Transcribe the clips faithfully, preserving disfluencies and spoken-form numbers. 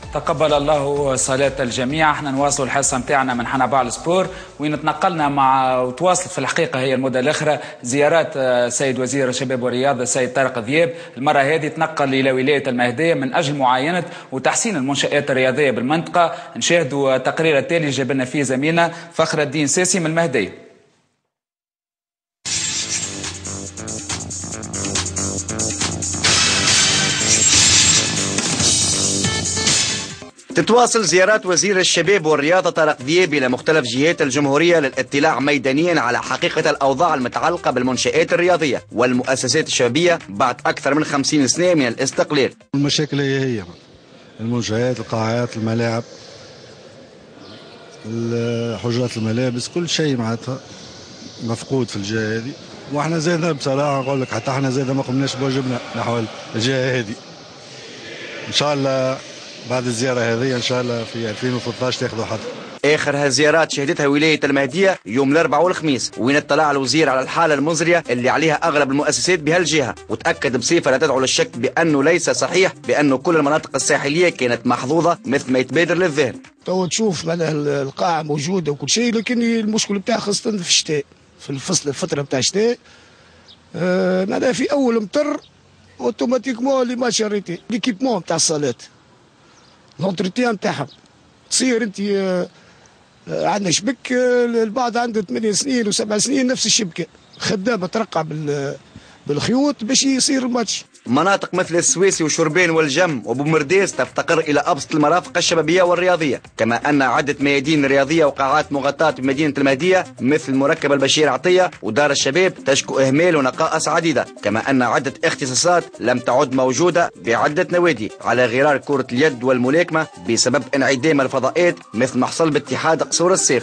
تقبل الله صلاة الجميع. احنا نواصلوا الحصة نتاعنا من حنابال سبور وين تنقلنا مع وتواصلت في الحقيقة هي المدة الأخرى زيارات سيد وزير الشباب والرياضة السيد طارق ذياب. المرة هذه تنقل إلى ولاية المهدية من أجل معاينة وتحسين المنشآت الرياضية بالمنطقة. نشاهدوا التقرير التالي جاب لنا فيه زميلنا فخر الدين ساسي من المهدية. تتواصل زيارات وزير الشباب والرياضة طارق ذياب إلى مختلف جهات الجمهورية للاطلاع ميدانيا على حقيقة الأوضاع المتعلقة بالمنشآت الرياضية والمؤسسات الشبابية بعد أكثر من خمسين سنة من الاستقلال. المشاكل هي هي المنشآت، القاعات، الملاعب، حجرات الملابس، كل شيء معناتها مفقود في الجهة هذه. واحنا زادنا بصراحة نقول لك حتى احنا زادنا ما قمناش بواجبنا نحو الجهة هذه. إن شاء الله بعد الزيارة هذه إن شاء الله في ألفين وثلاثة عشر تاخذوا حظ. آخر هالزيارات شهدتها ولاية المهدية يوم الأربعاء والخميس، وين اطلع الوزير على الحالة المزرية اللي عليها أغلب المؤسسات بهالجهة، وتأكد بصفة لا تدعو للشك بأنه ليس صحيح بأنه كل المناطق الساحلية كانت محظوظة مثل ما يتبادر للذهن. تو تشوف معناها القاعة موجودة وكل شيء، لكن المشكل بتاعها خاصة في الشتاء، في الفصل الفترة بتاع الشتاء آه معناها في أول مطر اوتوماتيكمون اللي ما شريتي ليكيبمون بتاع الصالات لونتروتيان نتاعها تصير انت عندنا شبك البعض عنده ثمانية سنين وسبع سنين نفس الشبكه خدامه ترقع بالخيوط باش يصير الماتش. مناطق مثل السويسي وشربين والجم وبومرديس تفتقر الى ابسط المرافق الشبابيه والرياضيه، كما ان عده ميادين رياضيه وقاعات مغطاه بمدينه المهديه مثل مركب البشير عطيه ودار الشباب تشكو اهمال ونقائص عديده، كما ان عده اختصاصات لم تعد موجوده بعده نوادي على غرار كره اليد والملاكمه بسبب انعدام الفضاءات مثل ما حصل باتحاد قصور السيف.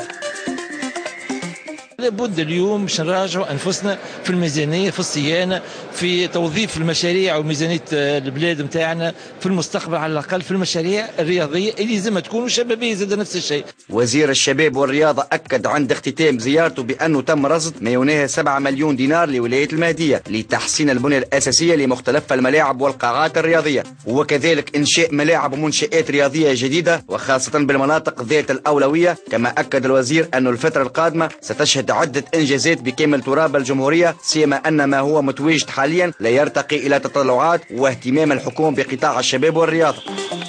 لابد اليوم باش نراجعوا انفسنا في الميزانيه، في الصيانه، في توظيف المشاريع وميزانيه البلاد نتاعنا في المستقبل، على الاقل في المشاريع الرياضيه اللي لازم تكون شبابيه زاد نفس الشيء. وزير الشباب والرياضه اكد عند اختتام زيارته بانه تم رصد ما يناهز سبعة مليون دينار لولايه المهديه لتحسين البنيه الاساسيه لمختلف الملاعب والقاعات الرياضيه، وكذلك انشاء ملاعب ومنشات رياضيه جديده وخاصه بالمناطق ذات الاولويه. كما اكد الوزير انه الفتره القادمه ستشهد عدة إنجازات بكامل تراب الجمهورية، سيما أن ما هو متواجد حاليا لا يرتقي إلى تطلعات واهتمام الحكومة بقطاع الشباب والرياضة.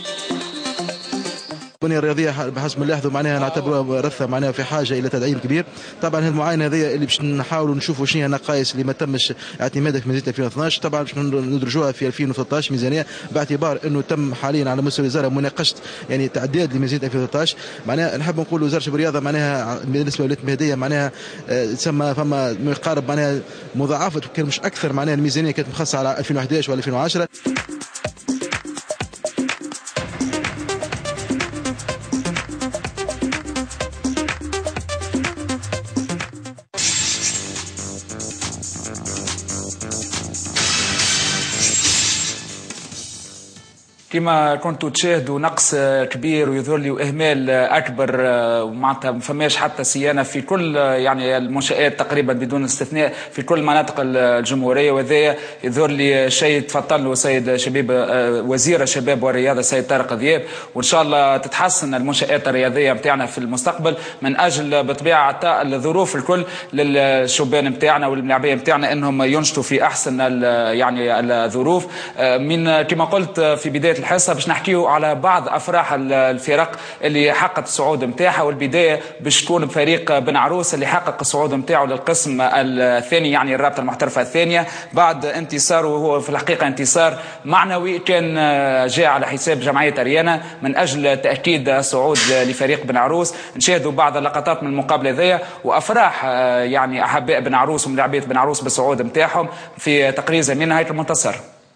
البنيه الرياضيه بحسب ما نلاحظوا معناها نعتبروها رثه معناها في حاجه الى تدعيم كبير. طبعا هذه المعاينه هذه اللي باش نحاولوا نشوفوا شنو هي النقائص اللي ما تمش اعتمادها في ميزانيه ألفين واثني عشر، طبعا باش ندرجوها في ألفين وثلاثة عشر ميزانيه، باعتبار انه تم حاليا على مستوى الوزاره مناقشه يعني تعديل لميزانيه ألفين وثلاثة عشر. معناها نحب نقول وزاره الشباب والرياضه معناها بالنسبه لولايه المهديه معناها تسمى فما ما يقارب معناها مضاعفه وكان مش اكثر معناها الميزانيه كانت مخصصه على ألفين وأحد عشر و2010. كما كنتوا تشاهدوا نقص كبير ويظهر لي اهمال اكبر، معناتها ما فماش حتى صيانه في كل يعني المنشات تقريبا بدون استثناء في كل مناطق الجمهوريه، وهذا يظهر لي شيء تفضل له سيد شباب وزير الشباب والرياضه السيد طارق ذياب، وان شاء الله تتحسن المنشات الرياضيه نتاعنا في المستقبل من اجل بطبيعه الظروف الكل للشبان نتاعنا واللاعبيه نتاعنا انهم ينشطوا في احسن يعني الظروف. من كما قلت في بدايه الحصه باش نحكيو على بعض افراح الفرق اللي حققت الصعود نتاعها، والبدايه باش تكون بفريق بن عروس اللي حقق الصعود نتاعو للقسم الثاني يعني الرابطه المحترفه الثانيه بعد انتصاره، وهو في الحقيقه انتصار معنوي كان جاء على حساب جمعيه اريانا من اجل تاكيد الصعود لفريق بن عروس. نشاهدوا بعض اللقطات من المقابله ذي وافراح يعني احباء بن عروس وملاعبيه بن عروس بالصعود نتاعهم في تقرير زميلنا هيثم المنتصر.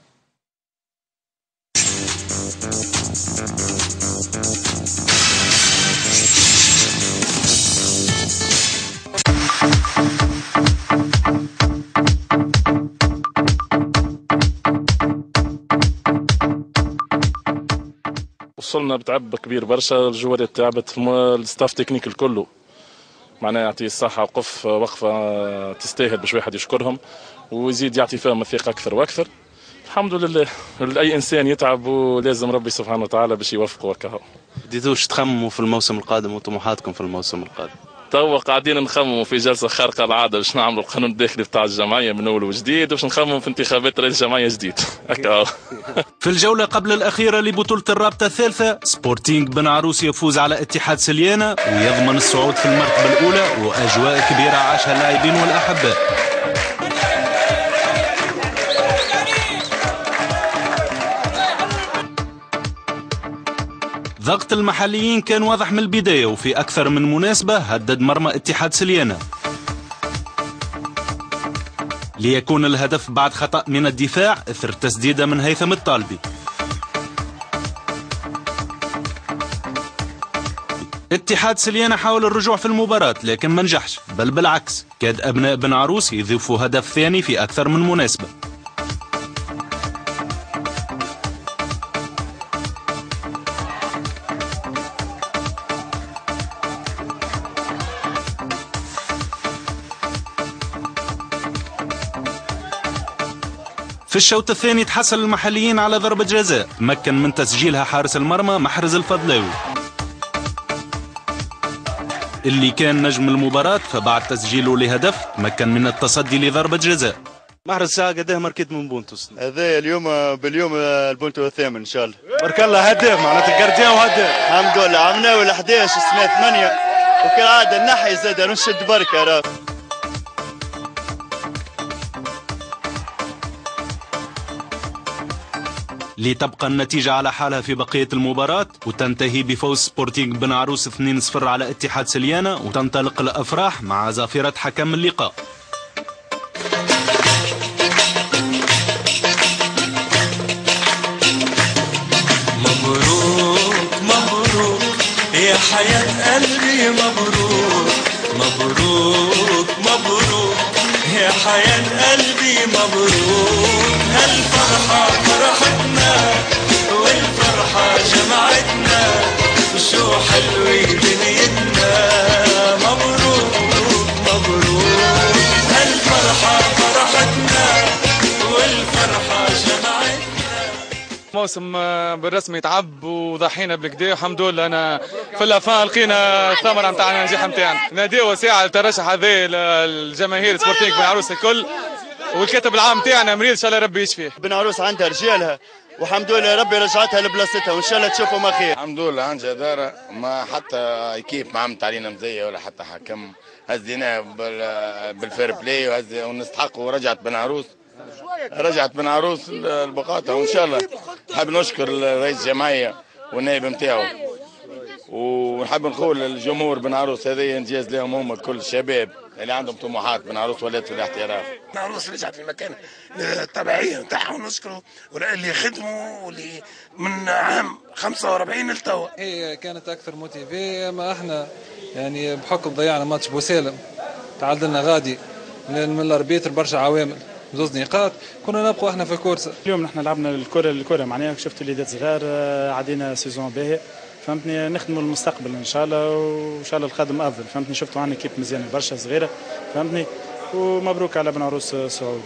وصلنا بتعب كبير برشا، الجوارات تعبت، الستاف تكنيك الكله معناها يعطيه الصحة، وقف وقفة تستاهل باش واحد يشكرهم ويزيد يعطي فيهم الثقة أكثر وأكثر. الحمد لله، اي انسان يتعب ولازم ربي سبحانه وتعالى باش يوفقه وكهو. بديتوش تخمموا في الموسم القادم وطموحاتكم في الموسم القادم؟ توا قاعدين نخمموا في جلسه خارقه العاده باش نعملوا القانون الداخلي بتاع الجمعيه من اول وجديد، باش نخمموا في انتخابات رئيس جمعيه جديد. هكا. في الجوله قبل الاخيره لبطوله الرابطه الثالثه، سبورتينغ بن عروس يفوز على اتحاد سليانه ويضمن الصعود في المرتبه الاولى، واجواء كبيره عاشها اللاعبين والاحباء. ضغط المحليين كان واضح من البداية، وفي أكثر من مناسبة هدد مرمى اتحاد سليانة ليكون الهدف بعد خطأ من الدفاع إثر تسديدة من هيثم الطالبي. اتحاد سليانة حاول الرجوع في المباراة لكن ما نجحش، بل بالعكس كاد أبناء بن عروس يضيفوا هدف ثاني في أكثر من مناسبة. في الشوط الثاني تحصل المحليين على ضربة جزاء تمكن من تسجيلها حارس المرمى محرز الفضلاوي اللي كان نجم المباراة، فبعد تسجيله لهدف تمكن من التصدي لضربة جزاء. محرز ساعة قداه ماركيت من بونتوس؟ هذا اليوم باليوم البونتو الثامن ان شاء الله. بارك الله هداف معناتها الجارديان وهداف. الحمد لله عملنا ولا احداش السنة ثمانية وكالعادة نحي زاد نشد بركة راه. لتبقى النتيجة على حالها في بقية المباراة وتنتهي بفوز سبورتينغ بن عروس اثنين صفر على اتحاد سليانة، وتنطلق الأفراح مع زافرة حكم اللقاء. مبروك مبروك يا حياة قلبي، مبروك مبروك مبروك يا حياة قلبي، مبروك هالفرحة فرحتنا والفرحة جمعتنا وشو حلوة دنيتنا. مبروك مبروك هالفرحة فرحتنا والفرحة جمعتنا. موسم بالرسمي تعب وضحينا بالكدا، الحمد لله انا في الافان لقينا الثمره نتاع النجاح نتاعنا. ناديو ساعه الترشح هذا الجماهير سبورتينغ بن عروس الكل، والكاتب العام تاعنا مريض ان شاء الله ربي يشفيه. بن عروس عندها رجالها والحمد لله ربي رجعتها لبلاصتها وان شاء الله تشوفوا ما خير. الحمد لله عن جدارة، ما حتى كيف ما عملت علينا مزيه ولا حتى حكم، هزيناه بالفير بلاي وهز ونستحقوا. ورجعت بن عروس رجعت بن عروس البقاطة وان شاء الله. نحب نشكر رئيس الجمعية والنائب نتاعو، ونحب نقول للجمهور بن عروس هذا انجاز لهم هم كل الشباب اللي عندهم طموحات. بن عروس ولات في الاحتراف. بن عروس رجعت في مكان التبعية نتاعها ونشكروا اللي خدموا واللي من عام خمسة وأربعين لتوا. هي كانت اكثر موتيفي، اما احنا يعني بحكم ضيعنا ماتش بوسالم تعادلنا غادي من الاربيتر برشا عوامل زوز نقاط، كنا نبقوا احنا في الكورسه. اليوم نحن لعبنا الكره الكره معناها شفت وليدات صغار، عدينا سيزون باهي فهمتني، نخدموا المستقبل ان شاء الله وان شاء الله الخادم افضل فهمتني. شفتوا عندنا كيف مزيانه برشا صغيره فهمتني، ومبروك على بن عروس صعود.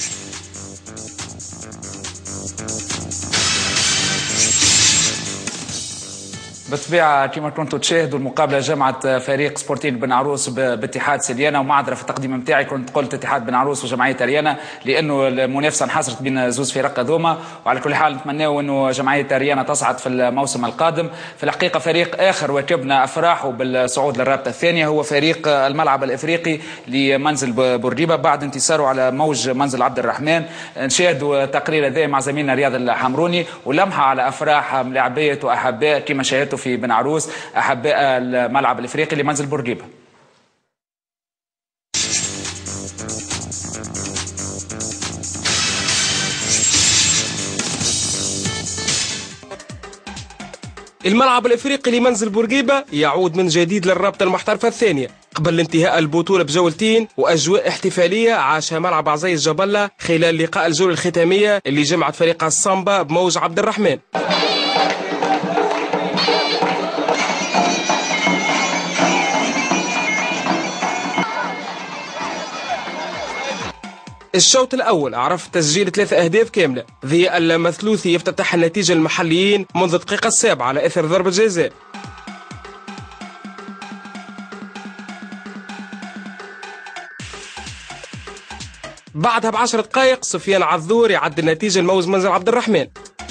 بالطبيعة كما كنتوا تشاهدوا المقابلة جمعت فريق سبورتينغ بن عروس باتحاد سليانة، ومعذرة في التقديم نتاعي كنت قلت اتحاد بن عروس وجمعية ريانة لأنه المنافسة انحصرت بين زوز فرق هذوما، وعلى كل حال نتمناو أنه جمعية ريانة تصعد في الموسم القادم. في الحقيقة فريق آخر واكبنا أفراحه بالصعود للرابطة الثانية هو فريق الملعب الإفريقي لمنزل بورقيبة بعد انتصاره على موج منزل عبد الرحمن. نشاهدوا تقرير هذا مع زميلنا رياض الحمروني ولمحة على أفراح ملاعبية وأحباء كما شاهدتوا في بن عروس أحباء الملعب الإفريقي لمنزل بورقيبة. الملعب الإفريقي لمنزل بورقيبة يعود من جديد للرابطة المحترفة الثانية قبل انتهاء البطولة بجولتين وأجواء احتفالية عاشها ملعب عزيز جبلة خلال لقاء الجولة الختامية اللي جمعت فريق السامبا بموج عبد الرحمن. الشوط الأول عرف تسجيل ثلاثة أهداف كاملة. ضياء المثلوثي يفتتح النتيجة المحليين منذ الدقيقة السابعة على إثر ضربة جزاء. بعدها بعشر دقائق سفيان عذور يعدل النتيجة الموز منزل عبد الرحمن.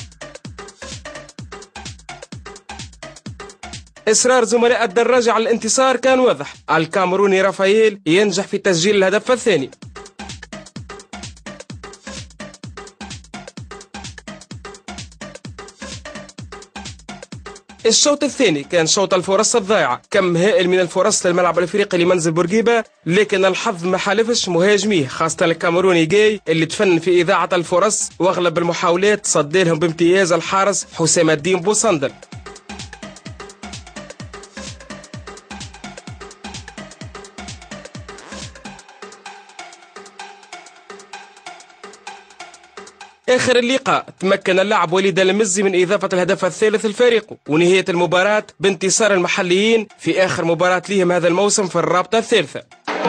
إصرار زملاء الدراجة على الانتصار كان واضح. الكاميروني رافائيل ينجح في تسجيل الهدف الثاني. الشوط الثاني كان شوط الفرص الضائعة، كم هائل من الفرص للملعب الافريقي لمنزل بورقيبة، لكن الحظ ما حالفش مهاجميه خاصة الكاميروني جاي اللي تفنن في إذاعة الفرص واغلب المحاولات صد لهم بامتياز الحارس حسام الدين بوصندل. آخر اللقاء تمكن اللاعب وليد المزي من إضافة الهدف الثالث لفريقه، ونهاية المباراة بانتصار المحليين في آخر مباراة لهم هذا الموسم في الرابطة الثالثة.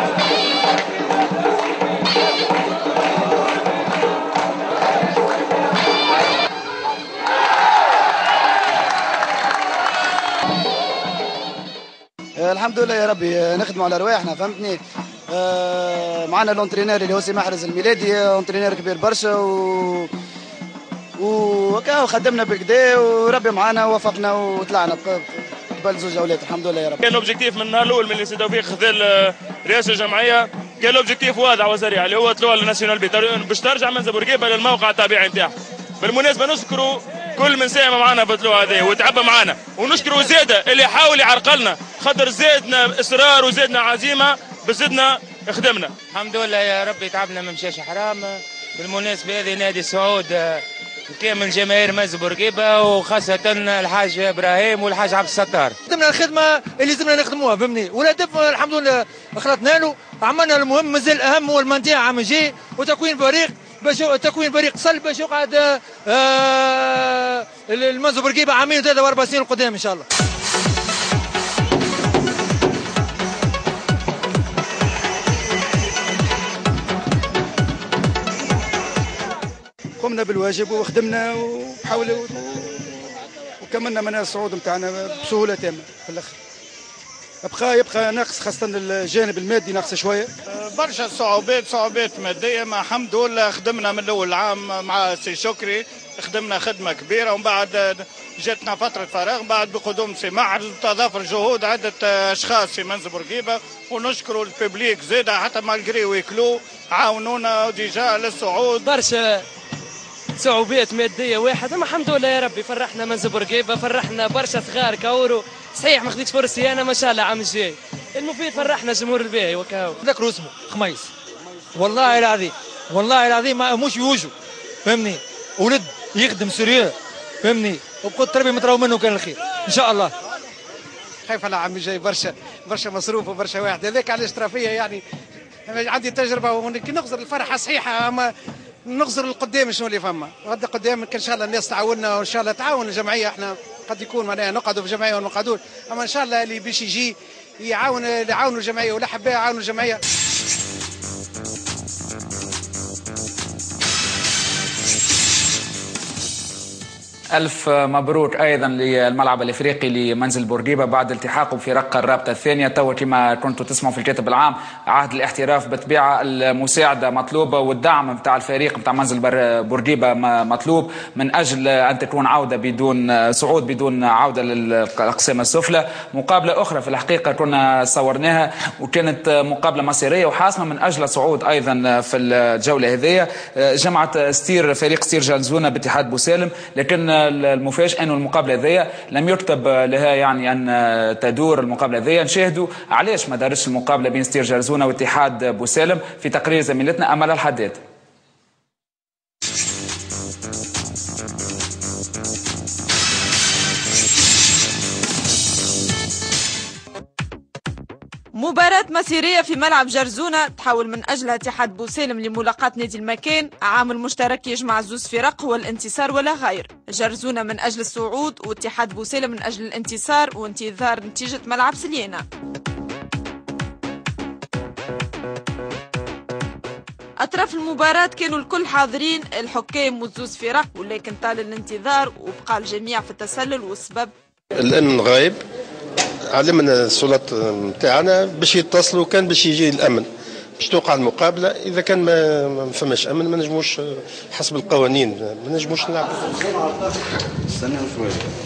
الحمد لله يا ربي نخدموا على رواحنا فهمتني. آه معنا لونترينير اللي هو سي محرز الميلادي، اونترينير كبير برشا و وكاو خدمنا بالكدا وربي معنا ووفقنا وطلعنا قبل زوج جولات الحمد لله يا رب. كان الاوبجيكتيف من النهار الاول من اللي سي توفيق خذا رئاسه الجمعيه، كان الاوبجيكتيف واضح وسريع اللي هو طلوع للناسيونال بي باش ترجع منزل بورقيبه للموقع الطبيعي نتاعها. بالمناسبه نشكروا كل من ساهم معنا في الطلوع هذا وتعبى معنا، ونشكروا زاده اللي حاول يعرقلنا خاطر زادنا اصرار وزادنا عزيمه بزدنا خدمنا. الحمد لله يا ربي تعبنا ما مشاش حرام. بالمناسبه هذه نادي سعود كامل جماهير منزل بورقيبه وخاصه الحاج ابراهيم والحاج عبد الستار. خدمنا الخدمه اللي لازمنا نخدموها فهمني، والهدف الحمد لله خلطنا له، عملنا المهم مازال الاهم هو المنطقه عام جاي وتكوين فريق باش تكوين فريق صلب باش يقعد آه المنزل بورقيبه عامين وثلاثه واربع سنين القدام ان شاء الله. قمنا بالواجب وخدمنا وحاولنا وكملنا من الصعود نتاعنا بسهوله تامه. في الاخر يبقى يبقى ناقص خاصه الجانب المادي ناقص شويه، برشا صعوبات صعوبات ماديه. ما الحمد لله خدمنا من الاول العام مع سي شكري، خدمنا خدمه كبيره ومن بعد جاتنا فتره فراغ بعد بقدوم سي معر تضافر جهود عده اشخاص في منزل بورقيبه، ونشكروا الببليك زاده حتى مالجري ويكلو عاونونا ديجا للصعود. برشا صعوبات ماديه واحد، اما الحمد لله يا ربي فرحنا منزل بورقيبه، فرحنا برشا صغار كاورو. صحيح ما خديتش فرصتي انا ما شاء الله عام الجاي، المفيد فرحنا جمهور الباهي وكاو. ذكروا اسمه خميس والله العظيم والله العظيم مش يوجو فهمني، ولد يخدم سوريا فهمني، وبقدر ربي متراو منه كان الخير ان شاء الله. خايف على عمي جاي برشا برشا مصروف وبرشا واحد، هذاك على الاشترافيه يعني عندي تجربه ونغزر الفرحه صحيحه، اما نغزر القدام شنو اللي فما غدا قدام ان شاء الله الناس تعاوننا وان شاء الله تعاون الجمعيه. احنا قد يكون معناها نقعدوا في جمعيه وما نقعدوش، اما ان شاء الله اللي باش يجي يعاون يعاونوا الجمعيه ولا حباه يعاونوا الجمعيه. ألف مبروك أيضا للملعب الإفريقي لمنزل بورقيبة بعد التحاقه في رقة الرابطة الثانية. تو كما كنتوا تسمعوا في الكاتب العام عهد الاحتراف بالطبيعة، المساعدة مطلوبة والدعم نتاع الفريق نتاع منزل بورقيبة مطلوب من أجل أن تكون عودة بدون صعود بدون عودة للأقسام السفلى. مقابلة أخرى في الحقيقة كنا صورناها وكانت مقابلة مصيرية وحاسمة من أجل صعود أيضا في الجولة هذه. جمعت ستير فريق ستير جالزونا باتحاد بوسالم، لكن المفاجئ انه المقابله ذي لم يكتب لها يعني ان تدور المقابله ذي. نشاهدوا علاش ما دارتش المقابله بين ستير جالزونا واتحاد بوسالم في تقرير زميلتنا امل الحداد. مباراة مسيرية في ملعب جرزونة تحول من أجلها اتحاد بوسالم لملاقاة نادي المكان، عامل مشترك يجمع زوز فرق هو الانتصار ولا غير. جرزونة من أجل الصعود واتحاد بوسالم من أجل الانتصار وانتظار نتيجة ملعب سليانة. أطراف المباراة كانوا الكل حاضرين، الحكام والزوز فرق، ولكن طال الانتظار وبقى الجميع في التسلل. والسبب الأمن غايب، علمنا السلطات نتاعنا باش يتصلوا، كان باش يجي الأمن باش توقع المقابلة. إذا كان ما فماش أمن ما نجموش حسب القوانين ما نجموش نلعبوا. استنى شوية.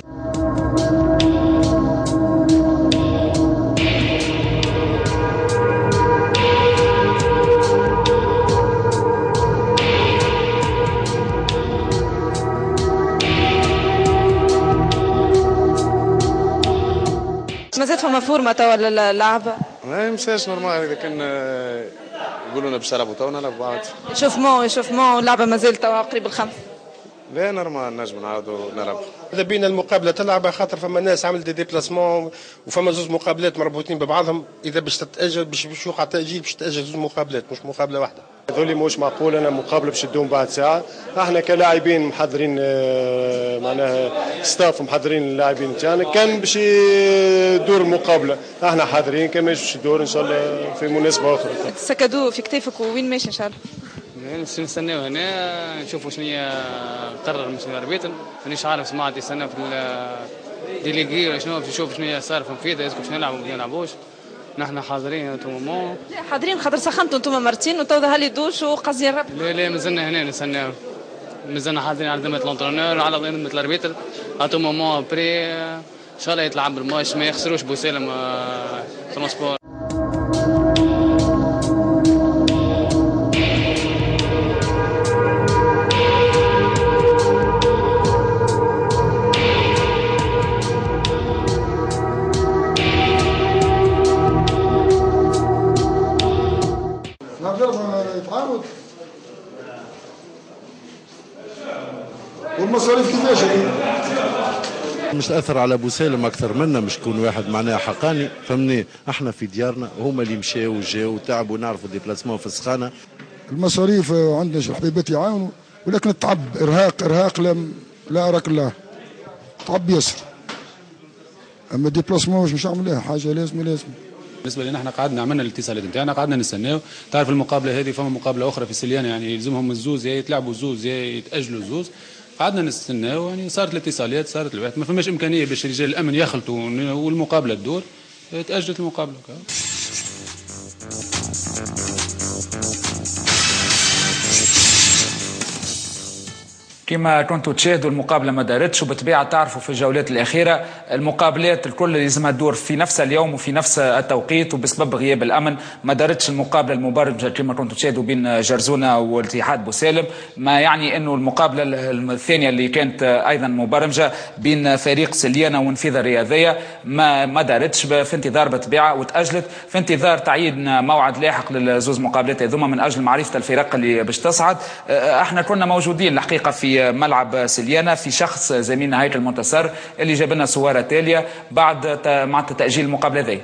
مازال فما فورمه توا اللعبه؟ ما يمشيش نورمال، اذا كان يقولوا لنا باش نلعبوا توا نلعبوا عادي. شوفمون شوفمون اللعبه مازال توا قريب الخمس. لا نورمال نجم نعاودوا نلعبوا. اذا بينا المقابله تلعب خاطر فما ناس عمل دي ديبلاسمون وفما زوج مقابلات مربوطين ببعضهم، اذا باش تتاجل باش يوقع تاجيل باش تاجل زوج مقابلات مش مقابله واحده. هذولي مش معقول انا مقابله باش تدوم بعد ساعه. احنا كلاعبين محضرين معناها ستاف محضرين اللاعبين تاعنا، كان باش يدور المقابله احنا حاضرين، كان باش يدور ان شاء الله في مناسبه اخرى. سكدوا في كتافك وين ماشي ان شاء الله؟ نستناو هنا نشوفوا شنو هي قرر مسؤول الاربيتر، مانيش عارف سمعت يستنى في الديليغي ولا شنو باش نشوف شنو هي صار في مفيده، اسكو باش نلعبوا ولا ما نلعبوش. نحن حاضرين تومون. لا حاضرين خاطر سخنتوا انتم مرتين وتو ظهر لي دوش وقصدي رب. لا لا مازلنا هنا نستناو، مازلنا حاضرين على ذمه الانترونور على ذمه الاربيتر. اتو مومون بري ان شاء الله يتلعب الماتش ما يخسروش بوسالم ترونسبور. والمصاريف كيفاش؟ مش تاثر على بوسالم اكثر منا، مش تكون واحد معناها حقاني، فهمني احنا في ديارنا هما اللي مشاو وجاو وتعبوا نعرفوا ديبلاسمون في السخانه. المصاريف عندنا حبيبات يعاونوا، ولكن التعب ارهاق ارهاق لا لا اراك الله، تعب ياسر. اما ديبلاسمون مش نعمل حاجه لازم لازم. بالنسبه لنا احنا قعدنا عملنا الاتصالات نتاعنا، قعدنا نستناو. تعرف المقابله هذه فما مقابله اخرى في سليانه يعني يلزمهم الزوز، يا يتلعبوا الزوز يا يتاجلوا الزوز. قعدنا نستناو يعني صارت الاتصالات صارت الوقت، ما فماش امكانيه باش رجال الامن يخلطوا والمقابله تدور، تاجلت المقابله. كما كنتوا تشاهدوا المقابله ما دارتش، وبالطبيعه تعرفوا في الجولات الاخيره المقابلات الكل لازمها تدور في نفس اليوم وفي نفس التوقيت، وبسبب غياب الامن ما دارتش المقابله المبرمجه كما كنتوا تشاهدوا بين جرزونه والاتحاد بوسالم، ما يعني انه المقابله الثانيه اللي كانت ايضا مبرمجه بين فريق سليانه ونفيذه الرياضيه ما ما دارتش في انتظار بالطبيعه وتاجلت في انتظار تعيين موعد لاحق للزوز مقابلات هذوما من اجل معرفه الفرق اللي باش تصعد. احنا كنا موجودين الحقيقه في ملعب سليانة في شخص زميلنا هيكل المنتصر اللي جاب لنا صورة تالية بعد مع تأجيل المقابلة ذي.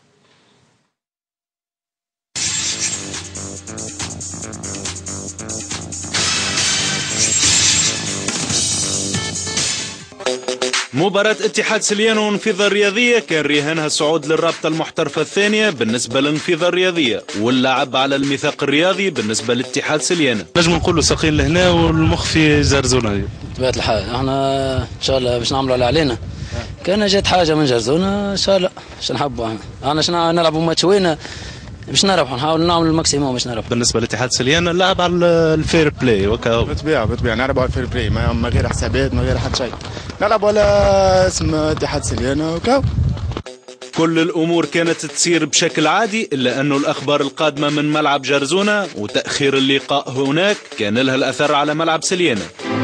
مباراة اتحاد سليانة والانفيضة الرياضية كان رهانها الصعود للرابطة المحترفة الثانية بالنسبة للانفيضة الرياضية، واللعب على الميثاق الرياضي بالنسبة لاتحاد سليانة. نجم نقولوا ساقين لهنا والمخ في جرزونة. بطبيعة الحال احنا ان شاء الله باش نعملوا اللي علينا. كان جات حاجة من جرزونة ان شاء الله باش نحبوا احنا. احنا باش نلعبوا ماتش وين باش نربحوا، نحاول نعمل الماكسيموم باش نربحوا. بالنسبه لاتحاد سليانة اللعب على الفير بلاي وكا بالطبيعه بالطبيعه نلعبوا على الفير بلاي ما غير حسابات ما غير حتى شيء، نلعبوا على اسم اتحاد سليانة وكا. كل الامور كانت تسير بشكل عادي، الا انه الاخبار القادمه من ملعب جرزونه وتاخير اللقاء هناك كان لها الاثر على ملعب سليانة.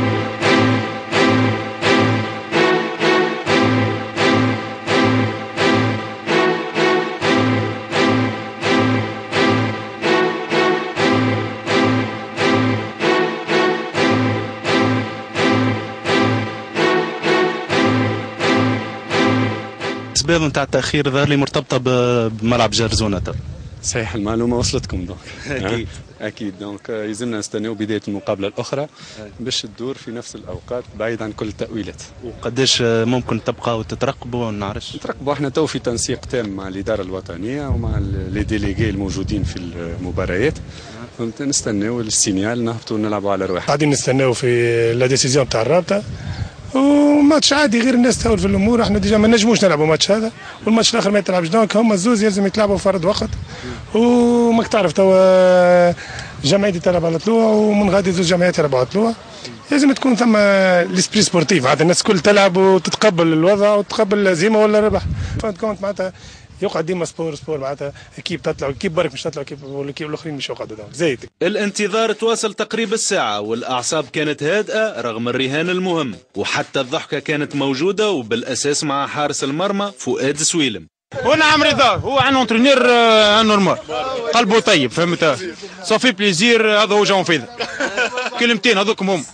الاسباب نتاع التاخير ظهر لي مرتبطه بملعب جرزونه. صحيح المعلومه وصلتكم دونك. اكيد اكيد دونك يلزمنا نستناو بدايه المقابله الاخرى باش تدور في نفس الاوقات بعيد عن كل التاويلات. وقداش ممكن تبقى وتترقبوا؟ ما نعرفش. نترقبوا احنا تو في تنسيق تام مع الاداره الوطنيه ومع لي ديليغي الموجودين في المباريات، فهمت نستناو السينيال نهبطوا نلعبوا على رواحنا. قاعدين نستناو في لا ديسيزيون تاع الرابطه وماتش عادي غير الناس تهول في الامور. احنا ديجا ما نجموش نلعبوا ماتش هذا والماتش الاخر ما يتلعبش، دونك هما الزوز يلزم يتلعبوا فرد وقت. وماك تعرف توا جمعيتي تلعب على طلوع ومن غادي زوج جمعيات يلعبوا على طلوع. لازم تكون ثم ليسبري سبورتيف، عاد الناس الكل تلعب وتتقبل الوضع وتتقبل الهزيمه ولا الربح. فكونت معناتها يقعد ديما سبور سبور معناتها اكيب تطلع اكيب برك مش تطلع اكيب والاكيب الاخرين مش يقعدوا زايد. الانتظار تواصل تقريب الساعة والأعصاب كانت هادئة رغم الرهان المهم، وحتى الضحكة كانت موجودة وبالأساس مع حارس المرمى فؤاد سويلم. ونعم رضا هو عن اونترينير نورمال قلبه طيب فهمت صافي بليزير هذا هو جون فيذا كلمتين هذوكم هم.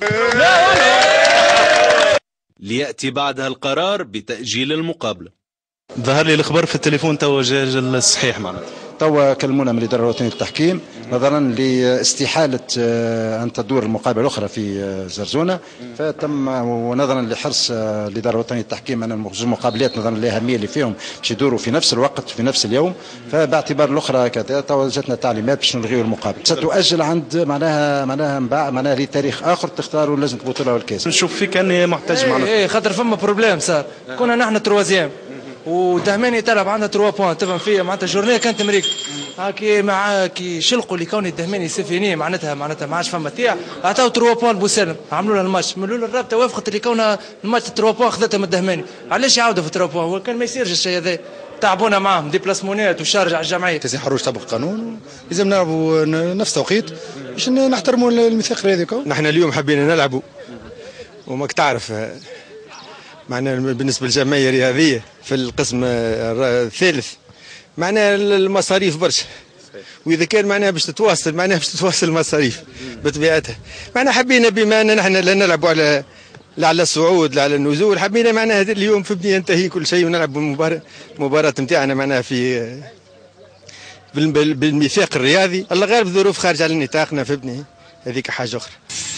ليأتي بعدها القرار بتأجيل المقابلة. ظهر لي الخبر في التليفون توا جا الصحيح معناتها. توا كلمونا من الإدارة الوطنية للتحكيم نظرا لاستحالة أن تدور المقابلة الأخرى في زرزونة، فتم ونظرا لحرص الإدارة الوطنية للتحكيم أن المقابلات نظرا للأهمية اللي فيهم باش يدوروا في نفس الوقت في نفس اليوم، فباعتبار الأخرى كذا توا جاتنا تعليمات باش نلغيو المقابلة. ستؤجل عند معناها معناها معناها لتاريخ آخر تختاروا لجنة البطولة والكاس. نشوف فيك أني محتاج معنا. إيه خاطر فما بروبليم صار، كنا نحن تروازيام ودهماني تلعب عندنا ثلاثة بوان تفهم فيا معناتها جورنيه كانت مريك هاكي مع كي شلقوا اللي كوني الدهماني سيفيني معناتها معناتها ما عادش فما تيع عطاو ثلاثة بوان بوسالم عملوا لنا الماتش من الاولى الرابطه وافقت اللي كونها الماتش ثلاثة بوان خذتها من الدهماني. علاش يعاودوا في ثلاثة بوان؟ وكان ما يصيرش الشيء هذا. تعبونا معاهم ديبلاسمونات وشارج على الجمعيه. تسي حروج طبق القانون لازم نلعبوا نفس توقيت باش نحترموا الميثاق هذيك. نحن اليوم حبينا نلعبوا وماك تعرف معنا بالنسبه للجمعيه الرياضيه في القسم الثالث معناها المصاريف برشا، واذا كان معناها باش تتواصل معناها باش تتواصل المصاريف بطبيعتها. معناها حبينا بما ان نحن لا نلعبوا على لا على الصعود لا على النزول، حبينا معناها اليوم في بنيه ينتهي كل شيء ونلعب المباراه المباراه نتاعنا معناها في بالميثاق الرياضي. الله غالب ظروف خارجه على نطاقنا في ابني هذيك حاجه اخرى.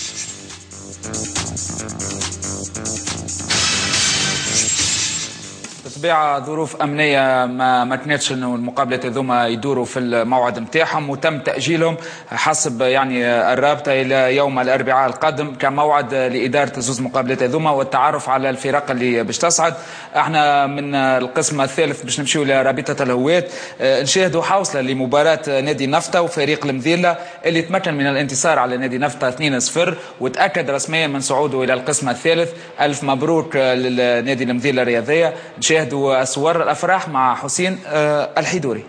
بالطبيعة ظروف أمنية ما ما كانتش إنه المقابلات هذوما يدوروا في الموعد نتاعهم وتم تأجيلهم حسب يعني الرابطة إلى يوم الأربعاء القادم كموعد لإدارة زوز مقابلات هذوما والتعرف على الفرق اللي باش تصعد. احنا من القسم الثالث باش نمشيو لرابطة الهوات نشاهدوا حوصلة لمباراة نادي نفطة وفريق المذيلة اللي تمكن من الانتصار على نادي نفطة اثنين صفر وتأكد رسميا من صعوده إلى القسم الثالث. ألف مبروك للنادي المذيلة الرياضية. نشاهدوا صور الأفراح مع حسين الحيدوري.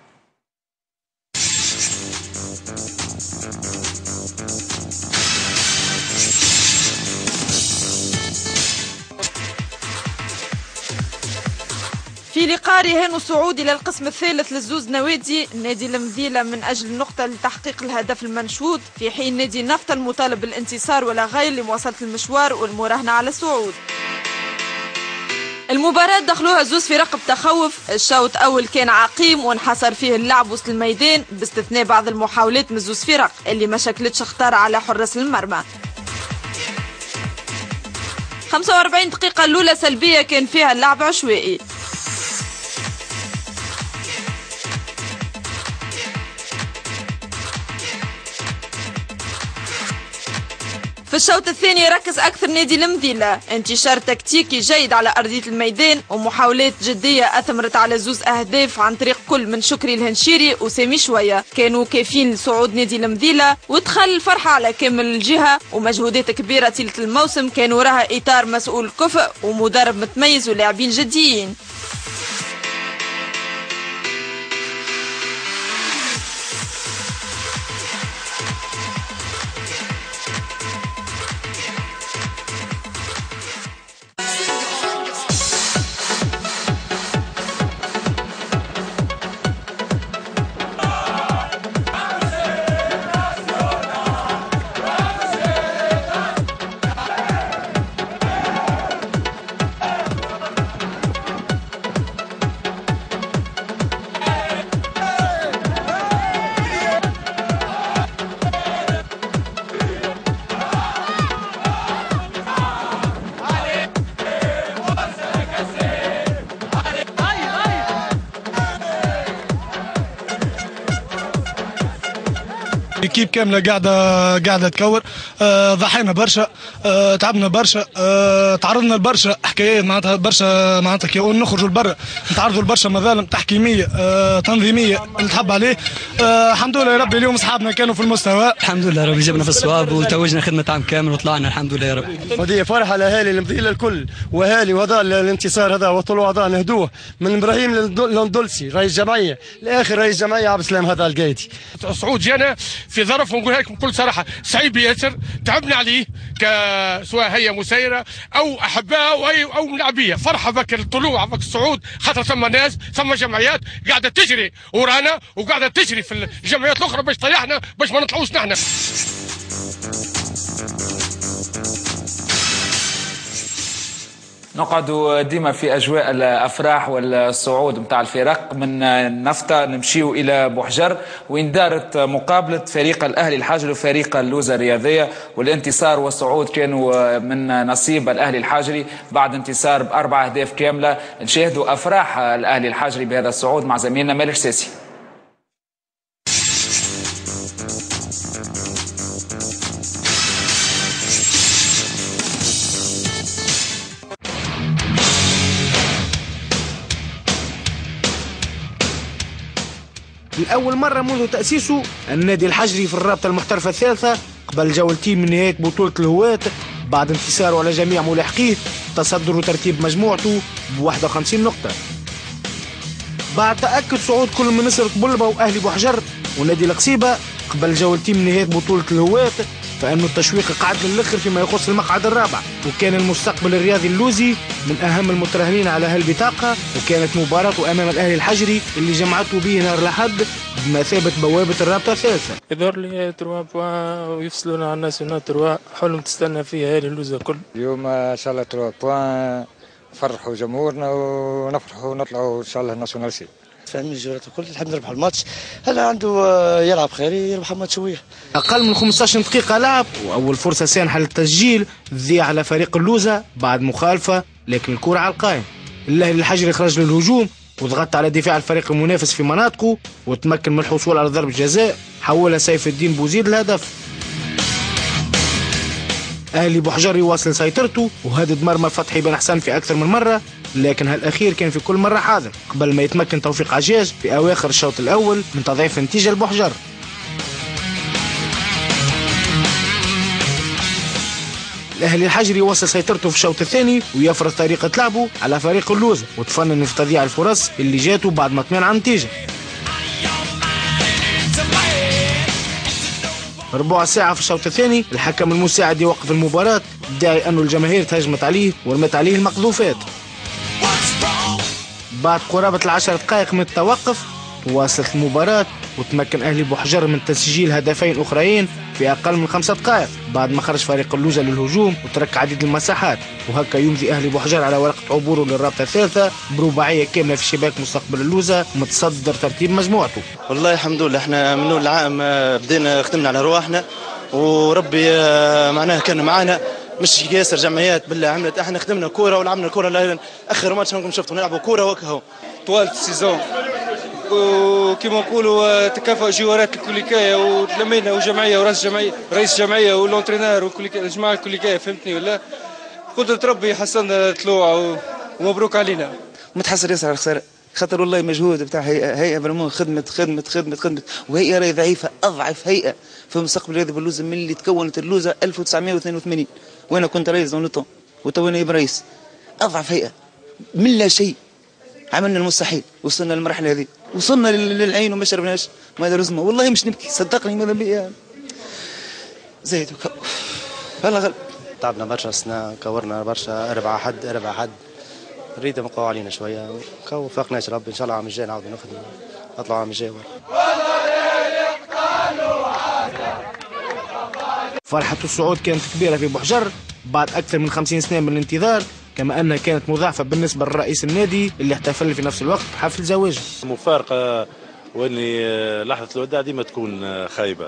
في لقاء رهان الصعود إلى القسم الثالث للزوز نوادي، نادي المذيلة من أجل النقطة لتحقيق الهدف المنشود، في حين نادي النفط المطالب بالانتصار ولا غير لمواصلة المشوار والمراهنة على الصعود. المباراة دخلوها زوز فرق بتخوف. الشوط أول كان عقيم وانحصر فيه اللعب وسط الميدان باستثناء بعض المحاولات من زوز فرق اللي ما شكلتش خطر على حراس المرمى. خمسة وأربعين دقيقة الأولى سلبية كان فيها اللعب عشوائي. في الشوط الثاني ركز أكثر نادي المذيلة، انتشار تكتيكي جيد على أرضية الميدان ومحاولات جدية أثمرت على زوز أهداف عن طريق كل من شكري الهنشيري وسامي شوية كانوا كافيين لصعود نادي المذيلة، ودخل الفرحة على كامل الجهة ومجهودات كبيرة طيلة الموسم كان وراها إطار مسؤول كفء ومدرب متميز ولاعبين جديين. اكيب كامله قاعده قاعده تكور. آه ضحينا برشا، آه تعبنا برشا، آه تعرضنا لبرشا حكايات معناتها برشا معناتها كي نخرجوا لبرا نتعرضوا لبرشا مظالم تحكيميه آه تنظيميه اللي تحب عليه. آه الحمد لله يا ربي اليوم اصحابنا كانوا في المستوى. الحمد لله ربي جبنا في الصواب وتوجنا خدمه عام كامل وطلعنا الحمد لله يا ربي. هذه فرحه الاهالي المضيله الكل واهالي وهذا الانتصار هذا وطلوع هذا نهدوه من ابراهيم لندلسي رئيس جمعيه لاخر رئيس جمعيه عبد السلام هذا القايدي. صعود جانا في ظرف ونقولها لكم بكل صراحه صعيب ياسر، تعبنا عليه كسواء هي مسيره او احباء او اي او ملاعبيه. فرحه بك الطلوع بك الصعود خاطر ثم ناس ثم جمعيات قاعده تجري ورانا وقاعده تجري في الجمعيات الاخرى باش تريحنا باش ما نطلعوش نحن. نقعد ديما في اجواء الافراح والصعود نتاع الفرق. من نفطة نمشيو الى بوحجر وين دارت مقابله فريق الاهلي الحاجري وفريق اللوزه الرياضيه، والانتصار والصعود كانوا من نصيب الاهلي الحاجري بعد انتصار باربع اهداف كامله. نشاهدوا افراح الاهلي الحاجري بهذا الصعود مع زميلنا مالك ساسي. لأول مرة منذ تأسيسه النادي الحجري في الرابطة المحترفة الثالثة قبل جولتين من نهاية بطولة الهواة بعد انتصاره على جميع ملاحقيه تصدر ترتيب مجموعته ب واحد وخمسين نقطة. بعد تأكد صعود كل من نصر بلبة وأهلي بوحجر ونادي القصيبة قبل جولتين من نهاية بطولة الهواة، فإن التشويق قعد للآخر فيما يخص المقعد الرابع، وكان المستقبل الرياضي اللوزي من أهم المترهنين على هالبطاقة، وكانت مباراته أمام الأهلي الحجري اللي جمعته به نهار الأحد بمثابة بوابة الرابطة الثالثة. يظهر لي تروا بوان ويفصلونا عن الناس هنا تروا حلم تستنى فيها هذه اللوزة كل اليوم إن شاء الله تروا بوان نفرحوا جمهورنا ونفرحوا ونطلعوا إن شاء الله ناسيونال سي. فاهمين الجولات الكل الحمد لله ربح الماتش، هلا عنده يلعب خير يربح الماتش شويه. اقل من خمسطاش دقيقه لعب واول فرصه سانحه للتسجيل تذيع على فريق اللوزه بعد مخالفه، لكن الكره على القائم. الاهلي الحجري خرج للهجوم وضغط على دفاع الفريق المنافس في مناطقه وتمكن من الحصول على ضربه جزاء حولها سيف الدين بوزيد الهدف. اهلي بوحجر يواصل سيطرته وهدد مرمى فتحي بن حسن في اكثر من مره، لكن هالاخير كان في كل مره حاضر قبل ما يتمكن توفيق عجاج في اواخر الشوط الاول من تضعيف النتيجه لبوحجر. الاهلي الحجري وصل سيطرته في الشوط الثاني ويفرض طريقه لعبه على فريق اللوزه وتفنن في تضييع الفرص اللي جاته بعد ما طمن على النتيجه. ربع ساعة في الشوط الثاني الحكم المساعد يوقف المباراة ادعي أنه الجماهير تهجمت عليه ورمت عليه المقذوفات. بعد قرابة العشر دقائق من التوقف تواصلت المباراة وتمكن أهلي بوحجر من تسجيل هدفين أخرين في أقل من خمسة دقائق بعد ما خرج فريق اللوزة للهجوم وترك عديد المساحات، وهكا يمضي أهلي بوحجر على ورقة عبوره للرابطة الثالثة برباعية كاملة في شباك مستقبل اللوزة متصدر ترتيب مجموعته. والله الحمد لله احنا من اول العام بدينا خدمنا على رواحنا وربي معناها كان معنا مش ياسر جمعيات بالله عملت، احنا خدمنا كوره ولعبنا الكوره. اخر ماتش راكم شفتوا نلعبوا كوره وكهو طوال السيزون وكما نقولوا تكافؤ جوارات الكوليكايه وتلمينا وجمعيه وراس جمعيه رئيس جمعيه والونترينور والكوليكايه الجماعه الكوليكايه فهمتني ولا قدره ربي حسنا طلوع ومبروك علينا. متحسر ياسر على الخساره خاطر والله مجهود بتاع هيئه هيئه برمون خدمت خدمت خدمت خدمت وهيئه راهي ضعيفه اضعف هيئه في المستقبل الرياضي باللوزه من اللي تكونت اللوزه ألف وتسعمائة واثنين وثمانين وانا كنت رئيس دون لوطون وتو نائب رئيس. اضعف هيئه من لا شيء عملنا المستحيل وصلنا للمرحله هذه وصلنا للعين وما شربناش ماذا رزمه والله مش نبكي صدقني ماذا بيا زايد وكو هلا غلب تعبنا برشا سنة كورنا برشا أربعة حد أربعة حد نريد نقوى علينا شوية كو وفقناش ربي إن شاء الله عام الجاي نعاودوا نخدموا نطلعوا عام الجاي. فرحة الصعود كانت كبيرة في بوحجر بعد أكثر من خمسين سنة من الانتظار، كما أنها كانت مضاعفة بالنسبة لرئيس النادي اللي احتفل في نفس الوقت بحفل زواجه. مفارقة واني لحظة الوداع ديما تكون خايبة،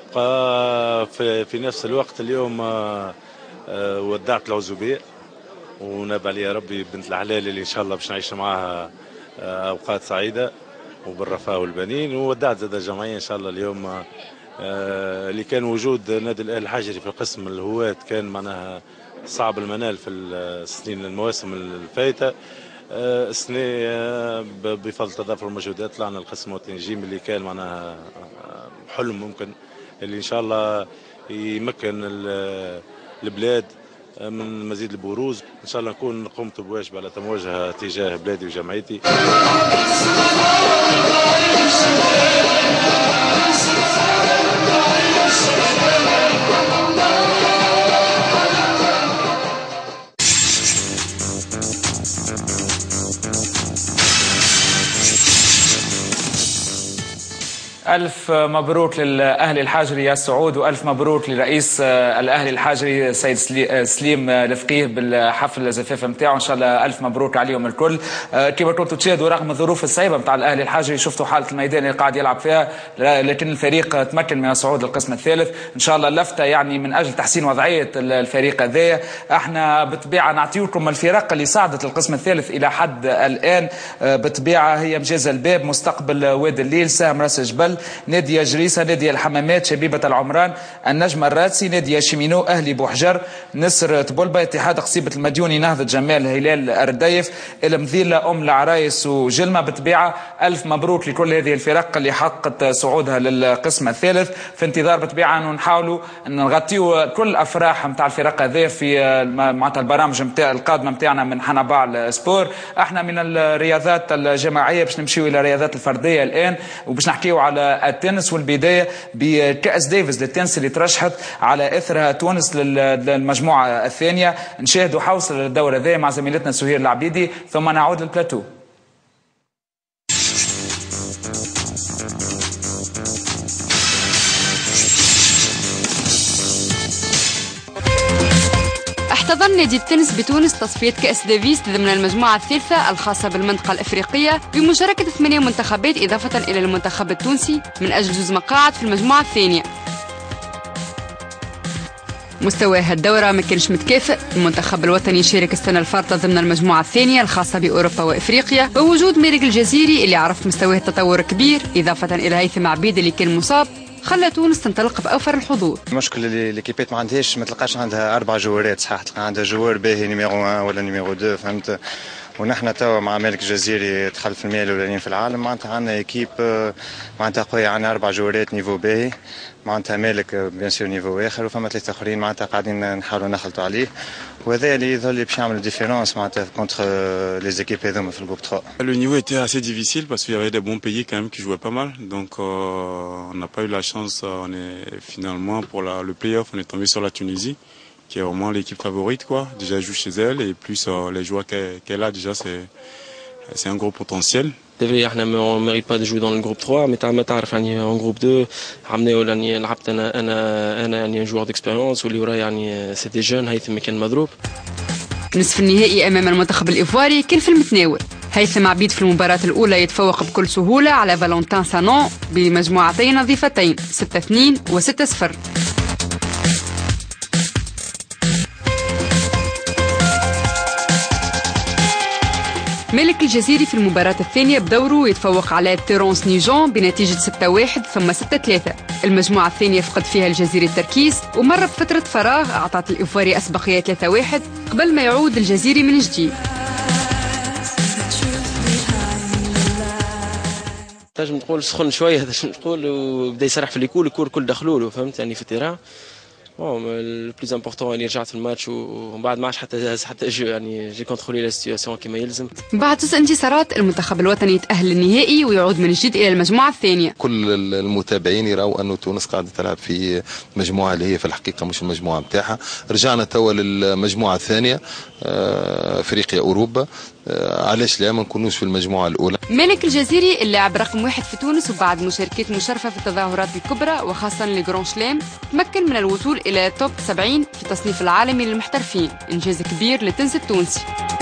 في نفس الوقت اليوم ودعت العزوبية وناب عليها ربي بنت الحلال اللي إن شاء الله باش نعيش معاها أوقات سعيدة وبالرفاه والبنين، وودعت زاد الجمعية إن شاء الله اليوم اللي كان وجود نادي الاهلي الحجري في قسم الهواة كان معناها صعب المنال في السنين المواسم الفايته. السنه بفضل تضافر المجهودات طلعنا القسم الوطني جيم اللي كان معناها حلم ممكن اللي ان شاء الله يمكن البلاد من مزيد البروز. ان شاء الله نكون قمت بواجب على تموجها تجاه بلادي وجمعيتي. ألف مبروك للأهلي الحجري يا سعود، وألف مبروك لرئيس الأهلي الحجري سيد سليم الفقيه بالحفل الزفاف نتاعو. إن شاء الله ألف مبروك عليهم الكل. كما كنتوا تشاهدوا رغم الظروف الصعيبة نتاع الأهلي الحجري شفتوا حالة الميدان اللي قاعد يلعب فيها، لكن الفريق تمكن من الصعود للقسم الثالث. إن شاء الله لفتة يعني من أجل تحسين وضعية الفريق هذايا. احنا بالطبيعة نعطيكم الفرق اللي صعدت للقسم الثالث إلى حد الآن. بالطبيعة هي مجاز الباب، مستقبل وادي الليل، سهم راس جبل، نادي جريسة، نادي الحمامات، شبيبة العمران، النجم الراتسي، نادي شيمينو، أهلي بوحجر، نسر طبولبة، اتحاد قصيبة المديوني، نهضة جمال، هلال الرديف، المذيلة، أم العرايس وجلمة. بالطبيعة ألف مبروك لكل هذه الفرق اللي حققت صعودها للقسم الثالث. في انتظار بالطبيعة أنه نحاولوا أن نغطيوا كل أفراح متاع الفرق هذه في معناتها البرامج متاع القادمة متاعنا من حنبع سبور. احنا من الرياضات الجماعية باش نمشيو إلى الرياضات الفردية الآن، وباش نحكيو على التنس، والبداية بكأس ديفيز للتنس اللي ترشحت على إثرها تونس للمجموعة الثانية. نشاهدوا حوصل الدورة ذي مع زميلتنا سهير العبيدي ثم نعود للبلاتو. احتضن نادي التنس بتونس تصفية كأس ديفيس ضمن المجموعة الثالثة الخاصة بالمنطقة الإفريقية بمشاركة ثمانية منتخبات إضافة إلى المنتخب التونسي من أجل جوز مقاعد في المجموعة الثانية. مستوى هالدورة ما كانش متكافئ. المنتخب الوطني شارك السنة الفارطة ضمن المجموعة الثانية الخاصة بأوروبا وإفريقيا، ووجود مالك الجزيري اللي عرف مستواه تطور كبير إضافة إلى هيثم عبيد اللي كان مصاب، خلى تونس تنطلق باوفر الحظوظ. المشكل اللي ليكيبات ما عندهاش ما تلقاش عندها اربع جوارات صح، تلقى عندها جوار باهي نيميرو واحد ولا نيميرو اثنين فهمت. ونحن توا مع مالك الجزيري دخل في المية الاولانيين في العالم، معناتها عندنا ايكيب معناتها قويه، عندنا اربع جوارات نيفو باهي، معناتها مالك بيان سور نيفو اخر، وفما ثلاثه اخرين معناتها قاعدين نحاولوا نخلطوا عليه، وهذا اللي يظل باش يعمل ديفيرونس معناتها كونتر لي زيكيب هذوما في الجروب trois. Le niveau était assez difficile parce qu'il y avait des bons pays quand même qui jouaient pas mal, donc euh, on n'a pas eu la chance. On est finalement pour la, le play-off, on est tombé sur la Tunisie, qui est vraiment l'équipe favorite quoi. Déjà elle joue chez elle et plus euh, les joueurs qu'elle qu'elle a déjà c'est c'est un gros potentiel. احنا ما ميريت با دو جو دون الجروب ثلاثة، مي ما تعرف يعني اون جروب اثنين عملناو يعني لعبت انا انا انا يعني جوار ديكسبيريونس واللي ورايا يعني سي دي جون. هيثم كان مضروب. نصف النهائي امام المنتخب الايفواري كان في المتناول. هيثم عبيد في المباراة الأولى يتفوق بكل سهولة على فالونتان سانون بمجموعتين نظيفتين ستة اثنين و ستة صفر. مالك الجزيري في المباراة الثانية بدوره يتفوق على تيرونس نيجون بنتيجة ستة واحد ثم ستة ثلاثة. المجموعة الثانية فقد فيها الجزيري التركيز ومر بفترة فراغ أعطت الإيفواري أسبقية ثلاثة واحد قبل ما يعود الجزيري من جديد. تنجم تقول سخن شوية، تنجم تقول وبدا يسرح في الكول، الكور كل دخلوا له فهمت يعني في التيران. بون البلوز امبورطون اني رجعت في الماتش ومن بعد ما عادش حتى حتى جو يعني جي كونترولي لا سيتواسيون كما يلزم. بعد تسع انتصارات المنتخب الوطني يتأهل للنهائي ويعود من جديد الى المجموعة الثانية. كل المتابعين يراوا انه تونس قاعدة تلعب في مجموعة اللي هي في الحقيقة مش المجموعة نتاعها. رجعنا توا للمجموعة الثانية افريقيا اوروبا، علاش لا ما نكونوش في المجموعة الأولى. مالك الجزيري اللاعب رقم واحد في تونس وبعد مشاركات مشرفة في التظاهرات الكبرى وخاصة لجران شلام تمكن من الوصول إلى توب سبعين في التصنيف العالمي للمحترفين، إنجاز كبير للتنس التونسي.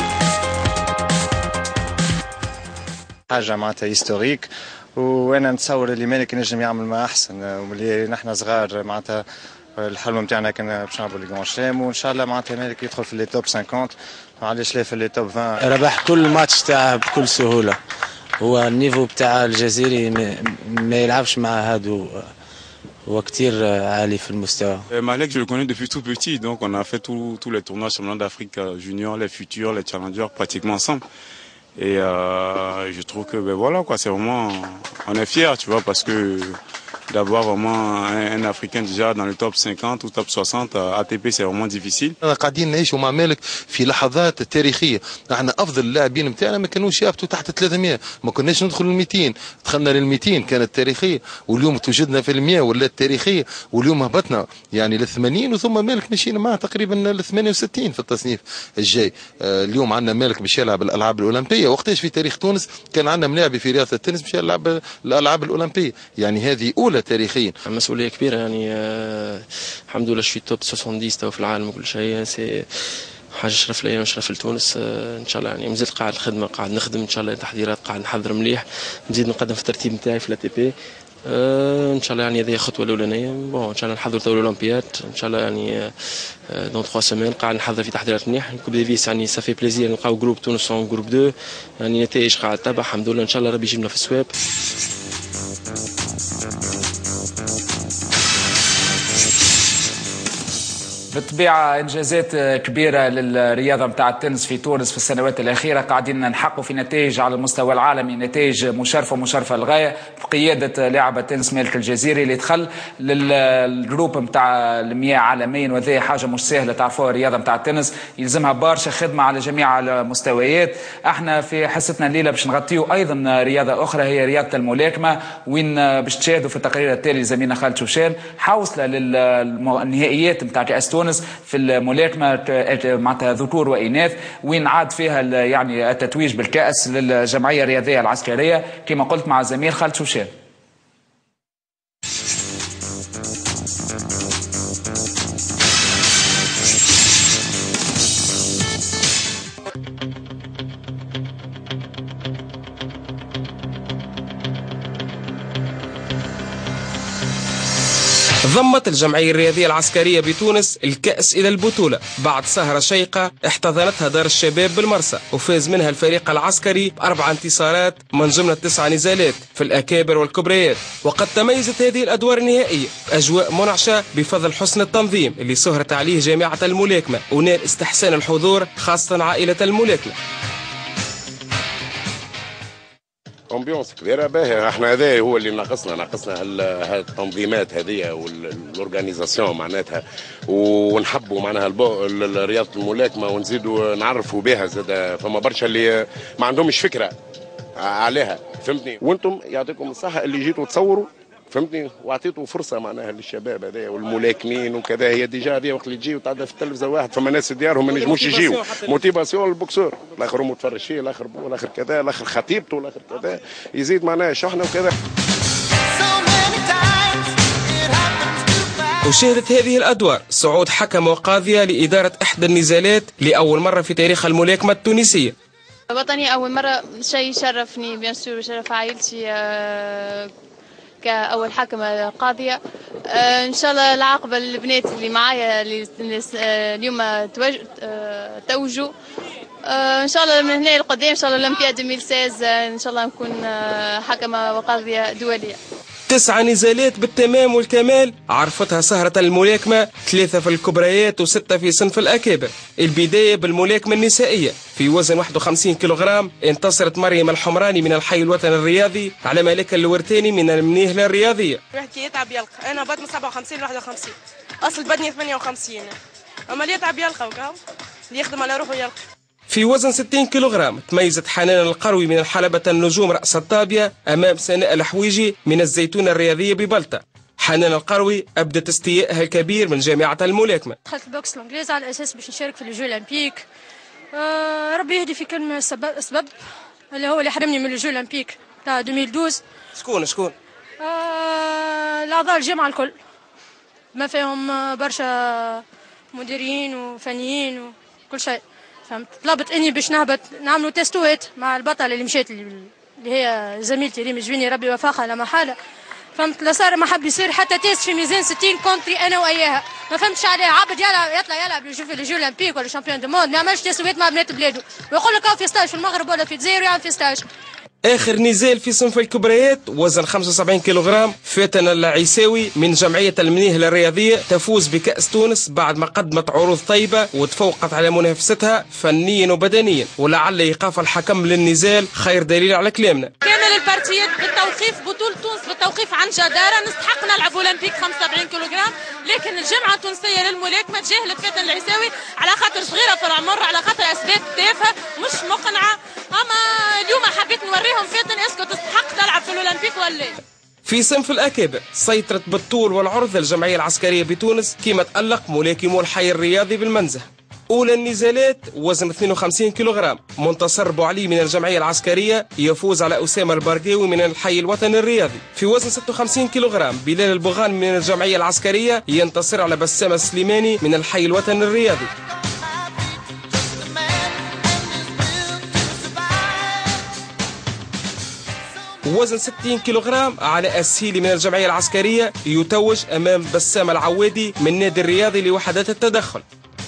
حاجة معناتها هيستوريك، وأنا نتصور اللي مالك نجم يعمل ما أحسن، واللي نحن صغار معناتها الحلم نتاعنا كان باش نلعبوا لي جران شلام، وإن شاء الله معناتها مالك يدخل في لي توب خمسين، معليش لا في لي توب عشرين. ربح كل ماتش تاعه بكل سهولة. هو النيفو بتاع الجزيري ما يلعبش مع هادو هو كتير عالي في المستوى. Malek, je le connais depuis tout petit, donc on a fait tous les tournois championnats d'Afrique junior, les futurs, les challengers pratiquement ensemble. Et euh, je trouve que ben voilà quoi, c'est vraiment, on est fiers, tu vois, parce que d'avoir vraiment un, un Africain déjà dans le top cinquante ou top soixante A T P c'est vraiment difficile. قاعدين نعيشوا مع مالك في لحظات تاريخية، احنا افضل اللاعبين نتاعنا ما كانوش يهبطوا تحت ثلاثمية، ما كناش ندخلوا ال مئتين، دخلنا لل مئتين كانت تاريخية، واليوم توجدنا في المئة ولا التاريخية، واليوم هبطنا يعني لل ثمانين، وثم مالك مشينا معه تقريبا لل ثمانية وستين في التصنيف الجاي. آه اليوم عندنا مالك باش يلعب الالعاب الاولمبية، وقتاش في تاريخ تونس كان عندنا ملاعبي في رياضة التنس باش يلعب الالعاب الاولمبية، يعني هذه اولى تاريخيا. مسؤولية كبيرة يعني آه الحمد لله شوي توب سبعين تو في العالم وكل شيء، سي حاجة شرف ليا وشرف لتونس. آه ان شاء الله يعني مازلت قاعد الخدمة، قاعد نخدم ان شاء الله تحضيرات، قاعد نحضر مليح، نزيد نقدم في الترتيب نتاعي في الأي تي بي. آه ان شاء الله يعني هذه خطوة الأولانية. بون ان شاء الله نحضر تو الأولمبياد ان شاء الله يعني آه دون ثلاث سيمين، قاعد نحضر في تحضيرات مليح. كوب ديفيس يعني سافي بليزير نلقاو جروب تونس اون جروب دو، يعني نتائج قاعد تتابع الحمد لله، ان شاء الله ربي يجيبنا في السواب. بالطبيعة إنجازات كبيرة للرياضة متاع التنس في تونس في السنوات الأخيرة، قاعدين نحققوا في نتائج على المستوى العالمي، نتائج مشرفة مشرفة للغاية بقيادة لاعب التنس مالك الجزيري اللي دخل للجروب متاع المياه عالميا، وهذه حاجة مش سهلة. تعرفوا الرياضة متاع التنس يلزمها برشا خدمة على جميع المستويات. احنا في حصتنا الليلة باش نغطيو أيضا رياضة أخرى هي رياضة الملاكمة، وين باش تشاهدوا في التقرير التالي زميلنا خالد شوشان حوصلة للنهائيات متاع كأس تونس في الملاكمة معناتها ذكور وإناث، وين عاد فيها يعني التتويج بالكأس للجمعية الرياضية العسكرية كما قلت مع الزميل خالد شوشان. ضمت الجمعية الرياضية العسكرية بتونس الكأس إلى البطولة بعد سهرة شيقة احتضنتها دار الشباب بالمرسى، وفاز منها الفريق العسكري بأربع انتصارات من جملة تسع نزالات في الأكابر والكبريات. وقد تميزت هذه الأدوار النهائية بأجواء منعشة بفضل حسن التنظيم اللي سهرت عليه جامعة الملاكمة، ونال استحسان الحضور خاصة عائلة الملاكمة. امبيونس كبيره باهيه، احنا هذا هو اللي ناقصنا ناقصنا هالتنظيمات هذه والاورغانيزاسيون معناتها، ونحبوا معناها رياضه الملاكمه ونزيدوا نعرفوا بها زاد. فما برشا اللي ما عندهمش فكره عليها، فهمتني؟ وانتم يعطيكم الصحه اللي جيتوا تصوروا، فهمتني؟ واعطيتوا فرصه معناها للشباب هذا والملاكمين وكذا. هي ديجا هذه وقت اللي تجي وتعدى في التلفزه واحد، فما ناس ديارهم ما نجموش يجيو، موتيفاسيون للبوكسور، الاخر متفرج فيه، الاخر بو، الاخر كذا، الاخر خطيبته، الاخر كذا، يزيد معناها شحنه وكذا. وشهدت هذه الأدوار صعود حكم وقاضية لإدارة إحدى النزالات لأول مرة في تاريخ الملاكمة التونسية. وطني أول مرة، شيء يشرفني بيان سور وشرف عائلتي كأول حكمة قاضية. آه إن شاء الله العاقبة البنات اللي معايا اللي اليوم توجوا، آه إن شاء الله من هنا لقدام إن شاء الله الأولمبياد ألفين وستة عشر إن شاء الله نكون آه حكمة وقاضية دولية. تسع نزالات بالتمام والكمال عرفتها سهرة الملاكمة، ثلاثة في الكبريات وستة في صنف الأكابر. البداية بالملاكمة النسائية في وزن واحد وخمسين كيلوغرام، انتصرت مريم الحمراني من الحي الوطني الرياضي على ملك الورتاني من المنيهلة الرياضية. واحد يتعب يلقى، أنا بطن سبعة وخمسين ل واحد وخمسين، أصل بدني ثمانية وخمسين، أما اللي يتعب يلقى وكاو، اللي يخدم على روحه يلقى. في وزن ستين كيلوغرام تميزت حنان القروي من الحلبة النجوم رأس الطابية أمام سناء الحويجي من الزيتونة الرياضية ببلطة. حنان القروي أبدت استيائها الكبير من جامعة الملاكمة. دخلت البوكس الإنجليز على أساس باش نشارك في الجو الأولمبيك. آه ربي يهدي في كلمة سبب, سبب اللي هو اللي حرمني من الجو الأولمبيك تاع ألفين واثناشر. شكون شكون؟ آه الأعضاء الجامعة الكل، ما فيهم برشا مديرين وفنيين وكل شيء. فهمت؟ طلبت اني باش نهبط نعملوا تيستوات مع البطله اللي مشات اللي هي زميلتي ريم جويني ربي وفاقها لا محاله. فهمت؟ لا صار ما حب يصير حتى تيست في ميزان ستين كونتري انا واياها، ما فهمتش عليه. عبد يلا يطلع يلعب يشوف الجو اولمبيك ولا شامبيون دو موند، ما يعملش تيستوات مع بنات بلاده ويقول لك في ستاج في المغرب ولا في الجزائر ويعمل في ستاج. آخر نزال في صنف الكبريات وزن خمسة وسبعين كيلوغرام فاتن العيساوي من جمعية المنيهلة الرياضية تفوز بكأس تونس بعد ما قدمت عروض طيبة وتفوقت على منافستها فنيا وبدنيا، ولعل إيقاف الحكم للنزال خير دليل على كلامنا. كامل البارتيات بالتوقيف، بطولة تونس بالتوقيف عن جدارة، نستحق نلعب أولمبيك خمسة وسبعين كيلوغرام، لكن الجامعة التونسية للملاكمة تجاهلت فاتن العيساوي على خاطر صغيرة في العمر، على خاطر أسباب تافهة مش مقنعة. أما اليوم حبيت نوريهم فاتن اسكو تستحق تلعب في الأولمبيك ولا. في صنف الأكابر سيطرت بالطول والعرض الجمعية العسكرية بتونس كما تألق ملاكمو الحي الرياضي بالمنزه. أولى النزالات وزن اثنين وخمسين كيلوغرام، منتصر بوعلي من الجمعية العسكرية يفوز على أسامة البرقاوي من الحي الوطني الرياضي. في وزن ستة وخمسين كيلوغرام بلال البغان من الجمعية العسكرية ينتصر على بسام السليماني من الحي الوطني الرياضي. وزن ستين كيلوغرام على السيلي من الجمعية العسكرية يتوج أمام بسام العوادي من نادي الرياضي لوحدات التدخل.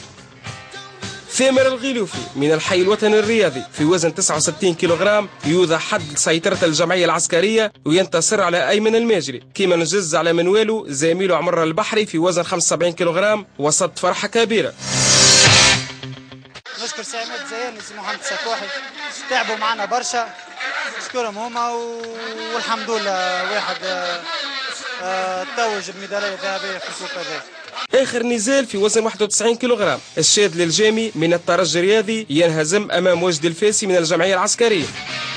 ثامر الغيلوفي من الحي الوطني الرياضي في وزن تسعة وستين كيلوغرام يوضع حد سيطرة الجمعية العسكرية وينتصر على أيمن الماجري، كما نجز على منوالو زميله عمر البحري في وزن خمسة وسبعين كيلوغرام وسط فرحة كبيرة. نشكر سي عماد زيان وسي محمد سكوحي، تعبوا معنا برشا، نشكرهم هما والحمد لله واحد توج بميدالية ذهبية في السوق هذا. آخر نزال في وزن واحد وتسعين كيلوغرام الشاذ للجامي من الترجي الرياضي ينهزم أمام وجد الفاسي من الجمعية العسكرية.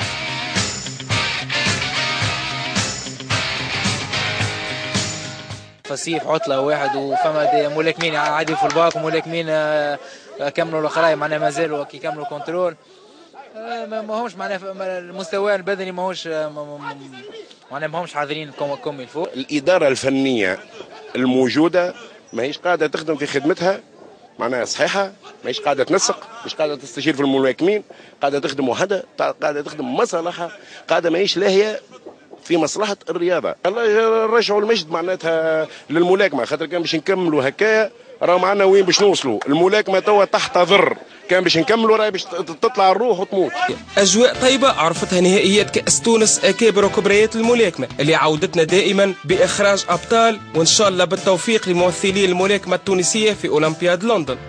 فصيف عطلة واحد وفما ملاكمين عادي في الباك وملاكمين كملوا الاخراي معناها مازالوا كي كملوا كنترول، ما همش معناها المستوى البدني ماهوش معناها ما همش حاضرين كوم الفوق. الإدارة الفنية الموجودة ماهيش قاعدة تخدم في خدمتها معناها صحيحة، ماهيش قاعدة تنسق، مش قاعدة تستشير في الملاكمين، قاعدة تخدم وحدها، قاعدة تخدم مصالحها، قاعدة ماهيش لاهية في مصلحة الرياضة. الله يرجعوا المجد معناتها للملاكمة، خاطر كان باش نكملوا هكايا راهو معنا وين باش نوصلوا. الملاكمة توا تحت ضر، كان باش نكملوا راهي باش تطلع الروح وتموت. أجواء طيبة عرفتها نهائيات كأس تونس أكابر وكبريات الملاكمة اللي عودتنا دائما بإخراج أبطال، وإن شاء الله بالتوفيق لممثلي الملاكمة التونسية في أولمبياد لندن.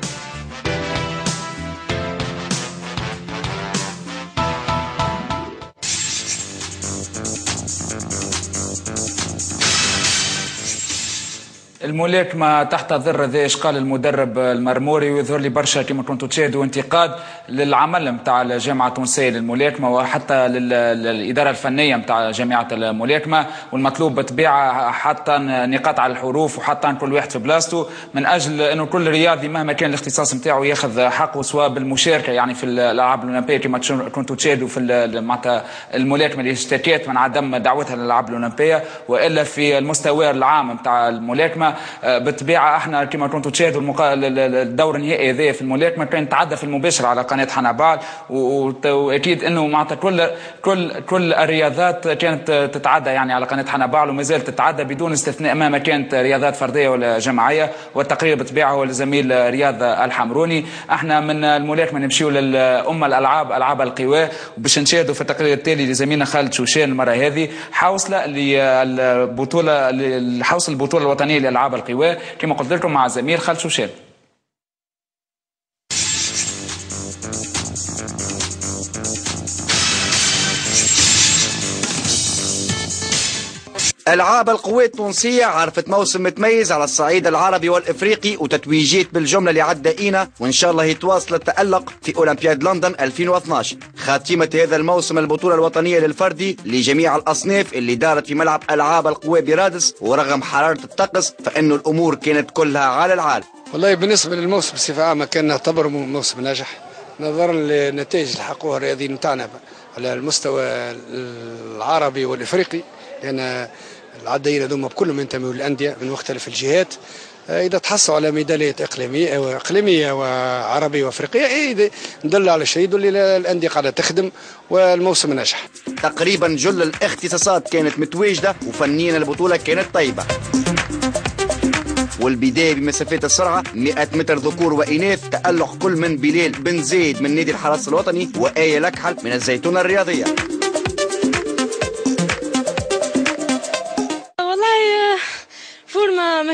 الملاكمة تحت ضر ذي قال المدرب المرموري، ويظهر لي برشا كما كنتوا تشاهدوا انتقاد للعمل نتاع الجامعة التونسية للملاكمة وحتى للإدارة الفنية نتاع جامعة الملاكمة، والمطلوب بطبيعة حتى نقاط على الحروف وحتى كل واحد في بلاصته من أجل أنه كل رياضي مهما كان الاختصاص نتاعو ياخذ حقه سواء بالمشاركة يعني في الألعاب الأولمبية كما كنتوا تشاهدوا في معناتها الملاكمة اللي اشتكت من عدم دعوتها للألعاب الأولمبية، وإلا في المستوى العام نتاع الملاكمة بالطبيعه احنا كما كنتوا تشاهدوا المقا... الدور النهائي هذا في الملاكمه كان تعدى في المباشر على قناه حنابال، واكيد انه معناتها كل كل كل الرياضات كانت تتعدى يعني على قناه حنابال وما زالت تتعدى بدون استثناء مهما كانت رياضات فرديه ولا جماعيه، والتقرير بالطبيعه هو الزميل رياض الحمروني. احنا من الملاكمه نمشيو للام الالعاب العاب القوى، وباش نشاهدوا في التقرير التالي لزميلنا خالد شوشان المره هذه حوصله للبطوله حوصل البطوله الوطنيه للالعاب القوى كما قلت لكم مع زميل خالد شوشان. ألعاب القوى التونسية عرفت موسم متميز على الصعيد العربي والإفريقي وتتويجات بالجملة اللي عدائينا، وإن شاء الله يتواصل التألق في أولمبياد لندن ألفين واثناش. خاتمة هذا الموسم البطولة الوطنية للفردي لجميع الأصناف اللي دارت في ملعب ألعاب القوى برادس، ورغم حرارة الطقس فإنه الأمور كانت كلها على العال. والله بالنسبة للموسم بصفة عامة كان نعتبره موسم ناجح نظرا للنتائج اللي حققوها الرياضيين نتاعنا على المستوى العربي والإفريقي، لأن العدائين هذوما بكلهم ينتموا للأندية من مختلف الجهات. إذا تحصلوا على ميداليات إقليمية وإقليمية وعربية وأفريقية إيه ندل على شيء يدل الأندية قاعدة تخدم والموسم ناجح. تقريبا جل الاختصاصات كانت متواجدة وفنيا البطولة كانت طيبة، والبداية بمسافات السرعة مئة متر ذكور وإناث، تألق كل من بلال بن زيد من نادي الحرس الوطني وآية لكحل من الزيتونة الرياضية.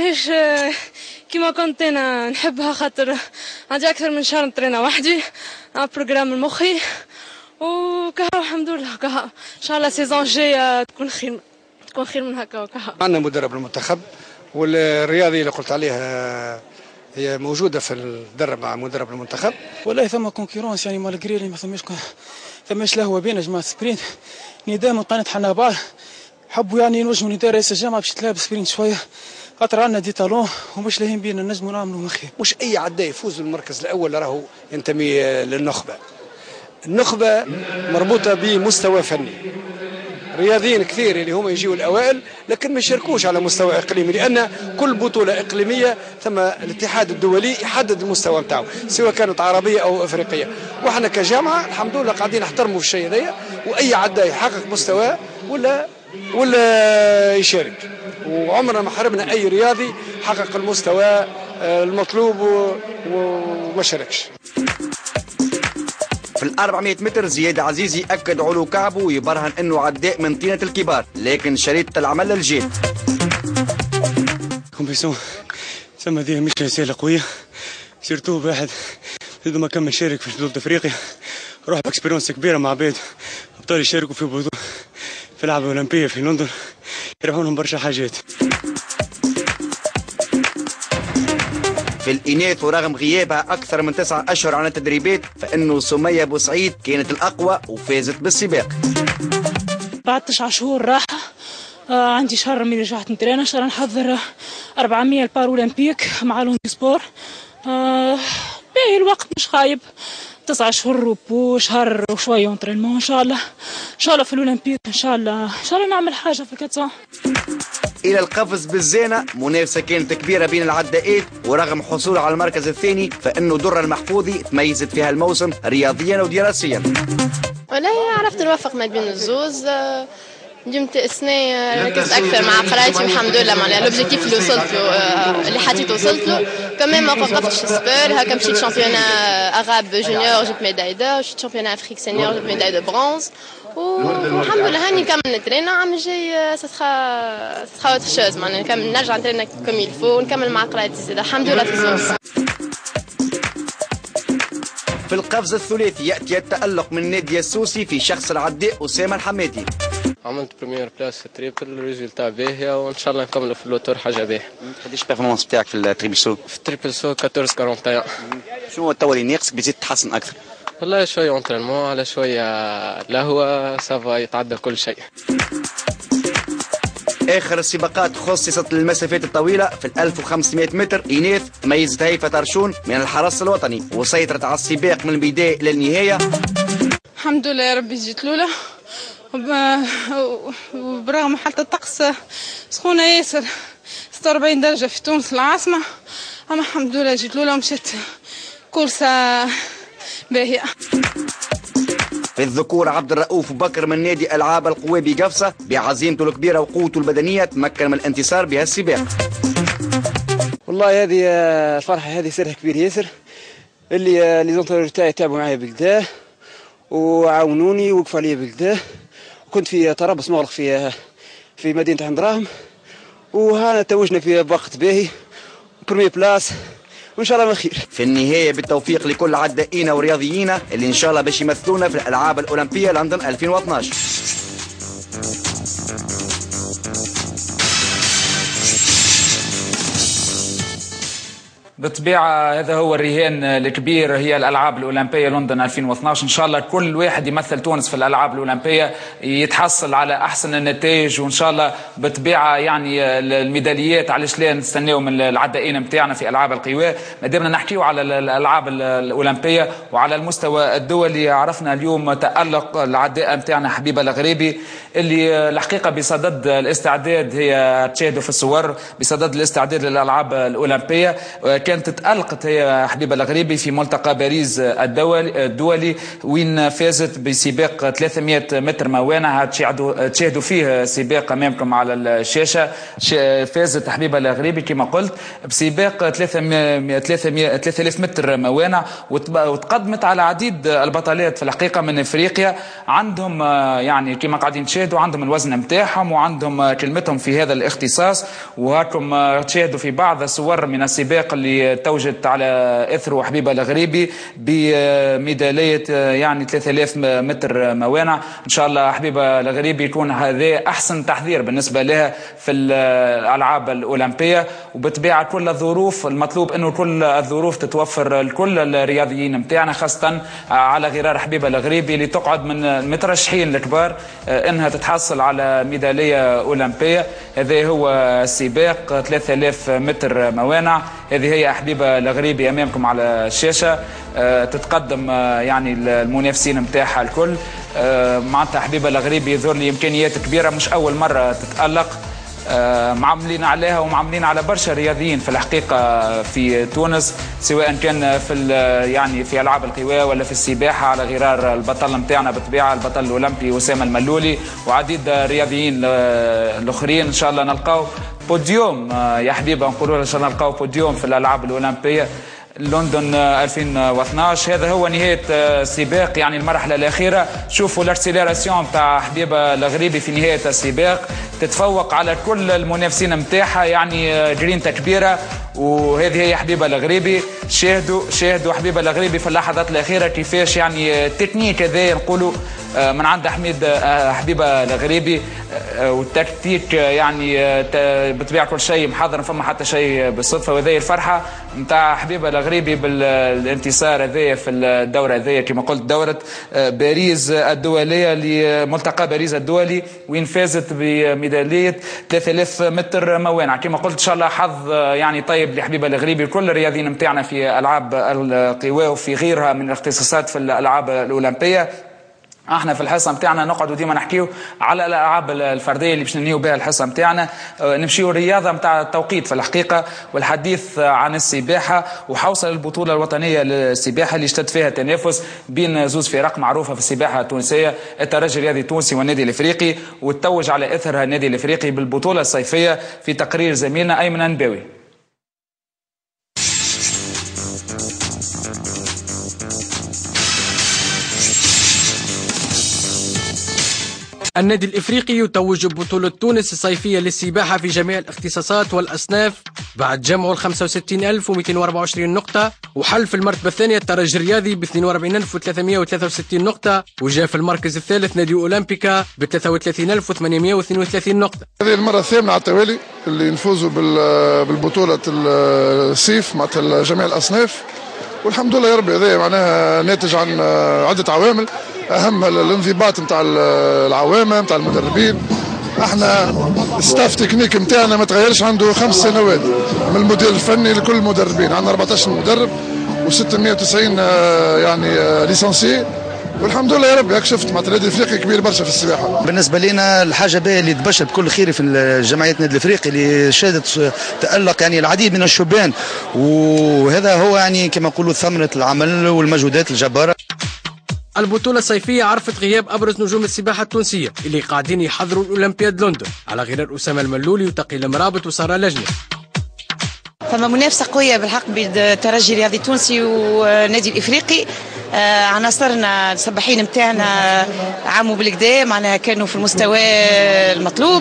ماهيش كيما كنت انا نحبها، خاطر عندي اكثر من شهر نترينا وحدي على بروجرام المخي، وكها الحمد لله كها ان شاء الله سيزون جايه تكون خير تكون خير من هكا وكها. عندنا مدرب المنتخب والرياضي اللي قلت عليها هي موجوده في الدرب مع مدرب المنتخب. والله ثم كونكورونس يعني مالغري ما ثماش ثماش لهوه بين جماعه سبرينت نداء قنات حنا بعض حبوا يعني نوجهوا نداء رئيس الجامعه باش تلعب سبرينت شويه، خاطر عندنا دي طالون ومش لاهين بينا نجموا نعملوا مخي. مش اي عداء يفوز بالمركز الاول راهو ينتمي للنخبه. النخبه مربوطه بمستوى فني. رياضيين كثير اللي هما يجيوا الاوائل لكن ما يشاركوش على مستوى اقليمي، لان كل بطوله اقليميه ثم الاتحاد الدولي يحدد المستوى نتاعو سواء كانت عربيه او افريقيه، واحنا كجامعه الحمد لله قاعدين نحترموا في الشيء هذايا، واي عداء يحقق مستواه ولا ولا يشارك، وعمرنا ما حرمنا اي رياضي حقق المستوى المطلوب وما شاركش. في ال أربعمائة متر زياد عزيزي أكد علو كعبه ويبرهن أنه عداء من طينة الكبار، لكن شريطة العمل للجيد. كومبيسيون ثم هذه مش رسالة قوية، سيرتو واحد بدون ما كمل شارك في بطولة أفريقيا، روح باكسبيرونس كبيرة مع عباد أبطال يشاركوا في بطولة في الألعاب الأولمبية في لندن، يربحونهم برشا حاجات. في الإناث ورغم غيابها أكثر من تسعة أشهر عن التدريبات فإنه سمية بوسعيد كانت الأقوى وفازت بالسباق. بعد تسعة شهور راحة آه عندي شهر من رجعت نترينا، شهر نحضر أربعمائة البار أولمبيك مع لوندي سبور. آه باهي الوقت مش خايب، تسعة شهور روبو، شهر وشوية انترينمون إن شاء الله، إن شاء الله في الأولمبيك إن شاء الله إن شاء الله نعمل حاجة في الكاتسون. إلى القفز بالزانة منافسة كانت كبيرة بين العداءات، ورغم حصوله على المركز الثاني فإنه درة المحفوظي تميزت فيها الموسم رياضيا ودراسيا. والله عرفت نوفق ما بين الزوز. اليوم السنة ركزت أكثر مع قرايتي والحمد لله معناها الأوبجيكتيف اللي وصلت له اللي حطيت وصلت له، كمان ما وقفتش السبور. هكا مشيت شامبيونا أغاب جونيور جبت ميداي دور، مشيت شامبيونا أفريك سينيور جبت ميداي دو برونز، والحمد لله هاني نكمل نترينا. عام الجاي ستخا ستخا اوتر شوز معناها نكمل نرجع نترينا كوم يلفو ونكمل مع قرايتي زاده الحمد لله في الزوز. في القفز الثلاثي يأتي التألق من نادي السوسي في شخص العداء أسامة الحمادي. عملت بريمير بلاس في التريبل، ريزولتا باهية وإن شاء الله نكملوا في اللوتور حاجة باهية. قداش البيرفورمانس بتاعك في التريبل سو؟ في التريبل سو أربعطاش أربعة وأربعين. شنو هو التوا اللي ناقصك بيزيد تحسن أكثر؟ والله شوية انترينمون على شوية لهوة سافا يتعدى كل شيء. آخر السباقات خصصت للمسافات الطويلة. في ال ألف وخمسمائة متر إناث تميزت هيفا ترشون من الحرس الوطني وسيطرت على السباق من البداية إلى النهاية. الحمد لله يا ربي جيت الأولى، وبرغم حتى الطقس سخونة ياسر ستة وأربعين درجة في تونس العاصمة، أما الحمد لله جيت الأولى ومشيت كورسة باهية. في الذكور عبد الرؤوف بكر من نادي ألعاب القوى بقفصة بعزيمته الكبيرة وقوته البدنية تمكن من الانتصار بهالسباق. والله هذه الفرحة هذه سرها كبير ياسر، اللي لي زونترور تاعي تعبوا معايا بالكدا وعاونوني ووقفوا عليا بالكدا، وكنت في طرابلس مغلق في في مدينة حمدراهم، وهنا توجنا في وقت باهي بريمير بلاس وان شاء الله ما خير. في النهايه بالتوفيق لكل عدائينا ورياضيينا اللي ان شاء الله باش يمثلونا في الالعاب الاولمبيه لندن ألفين واثناش. بالطبيعة هذا هو الرهان الكبير، هي الألعاب الأولمبية لندن ألفين واثناش. إن شاء الله كل واحد يمثل تونس في الألعاب الأولمبية يتحصل على أحسن النتائج، وإن شاء الله بالطبيعة يعني الميداليات علاش لا نستناو من العدائين متاعنا في ألعاب القوى. ما دامنا نحكيو على الألعاب الأولمبية وعلى المستوى الدولي، عرفنا اليوم تألق العداء متاعنا حبيبة الغريبي اللي الحقيقة بصدد الاستعداد، هي تشاهدوا في الصور بصدد الاستعداد للألعاب الأولمبية. كانت تألقت هي حبيبة الغريبي في ملتقى باريس الدولي, الدولي وين فازت بسباق ثلاثمائة متر موانع. تشاهدوا فيه سباق أمامكم على الشاشة. فازت حبيبة الغريبي كما قلت بسباق ثلاثة آلاف متر موانع، وتقدمت على عديد البطلات في الحقيقة من إفريقيا. عندهم يعني كما قاعدين تشاهدوا عندهم الوزن متاعهم وعندهم كلمتهم في هذا الاختصاص. وهاكم تشاهدوا في بعض الصور من السباق اللي توجت على اثر حبيبه الغريبي بميداليه يعني ثلاثة آلاف متر موانع. ان شاء الله حبيبه الغريبي يكون هذا احسن تحضير بالنسبه لها في الالعاب الاولمبيه، وبطبيعه كل الظروف المطلوب انه كل الظروف تتوفر لكل الرياضيين نتاعنا، خاصه على غرار حبيبه الغريبي اللي تقعد من المترشحين الكبار انها تتحصل على ميداليه اولمبيه. هذا هو السباق ثلاثة آلاف متر موانع. هذه هي حبيبه الغريبي امامكم على الشاشه. تتقدم يعني المنافسين نتاعها الكل. معناتها حبيبه الغريبي يظهر لي امكانيات كبيره، مش اول مره تتالق. معاملين عليها ومعاملين على برشا رياضيين في الحقيقه في تونس، سواء كان في يعني في العاب القوى ولا في السباحه، على غرار البطل نتاعنا بالطبيعه البطل الاولمبي اسامه الملولي وعديد رياضيين الاخرين. ان شاء الله نلقاو بوديوم يا حبيبه، نقولوا ان شاء الله نلقاو بوديوم في الالعاب الاولمبيه لندن ألفين واثناش. هذا هو نهايه السباق يعني المرحله الاخيره. شوفوا الارسيليراسيون تاع حبيبه الغريبي في نهايه السباق، تتفوق على كل المنافسين نتاعها، يعني جرينتا كبيره. وهذه هي حبيبه الغريبي. شاهدوا شاهدوا حبيبه الغريبي في اللحظات الاخيره كيفاش يعني التكنيك هذا نقولوا من عند حميد حبيبه الغريبي، والتكتيك يعني بطبيعه كل شيء محضر، فما حتى شيء بالصدفه. وهذه الفرحه نتاع حبيبه الغريبي بالانتصار هذايا في الدوره هذايا كما قلت دوره باريس الدوليه لملتقى باريس الدولي، وين فازت بميداليه ثلاثة آلاف متر موانع. كما قلت ان شاء الله حظ يعني طيب لحبيبه الغريبي كل الرياضيين نتاعنا في العاب القوى وفي غيرها من الاختصاصات في الالعاب الاولمبيه. احنا في الحصه نتاعنا نقعدوا ديما نحكيو على الالعاب الفرديه اللي باش ننهيو بها الحصه نتاعنا، نمشيو الرياضه نتاع التوقيت في الحقيقه، والحديث عن السباحه. وحوصل البطوله الوطنيه للسباحه اللي اشتد فيها تنافس بين زوز فرق معروفه في السباحه التونسيه، الترجي الرياضي التونسي والنادي الافريقي، وتوج على اثرها النادي الافريقي بالبطوله الصيفيه في تقرير زميلنا ايمن النباوي. النادي الإفريقي يتوج ببطولة تونس الصيفية للسباحة في جميع الاختصاصات والأصناف بعد جمع خمسة وستين ألف ومئتين وأربعة وعشرين نقطة، وحل في المرتبة الثانية الترجي الرياضي ب اثنين وأربعين ألف وثلاثمائة وثلاثة وستين نقطة، وجاء في المركز الثالث نادي أولمبيكا ب ثلاثة وثلاثين ألف وثمانمائة واثنين وثلاثين نقطة. هذه المرة الثامنة على التوالي اللي نفوزوا بالبطولة الصيف مع جميع الأصناف، والحمد لله يا ربي. هذا معناها ناتج عن عدة عوامل، اهم الانضباط نتاع العوامه نتاع المدربين. احنا ستاف تكنيك نتاعنا ما تغيرش، عنده خمس سنوات من المدير الفني لكل المدربين. عندنا أربعطاش مدرب وستمائة وتسعين يعني ليسانسي، والحمد لله يا رب. هاك شفت معناتها النادي الافريقي كبير برشا في السباحه. بالنسبه لنا الحاجه باهيه اللي تبشر بكل خير في جمعيه النادي الافريقي اللي شهدت تالق يعني العديد من الشبان، وهذا هو يعني كما نقولوا ثمره العمل والمجهودات الجباره. البطولة الصيفية عرفت غياب أبرز نجوم السباحة التونسية اللي قاعدين يحضروا الأولمبياد لندن، على غرار أسامة الملولي وتقي المرابط وسارة لجنة. فما منافسة قوية بالحق بين الترجي الرياضي التونسي والنادي الإفريقي. آه عناصرنا السباحين نتاعنا عاموا بالكدا، معناها كانوا في المستوى المطلوب.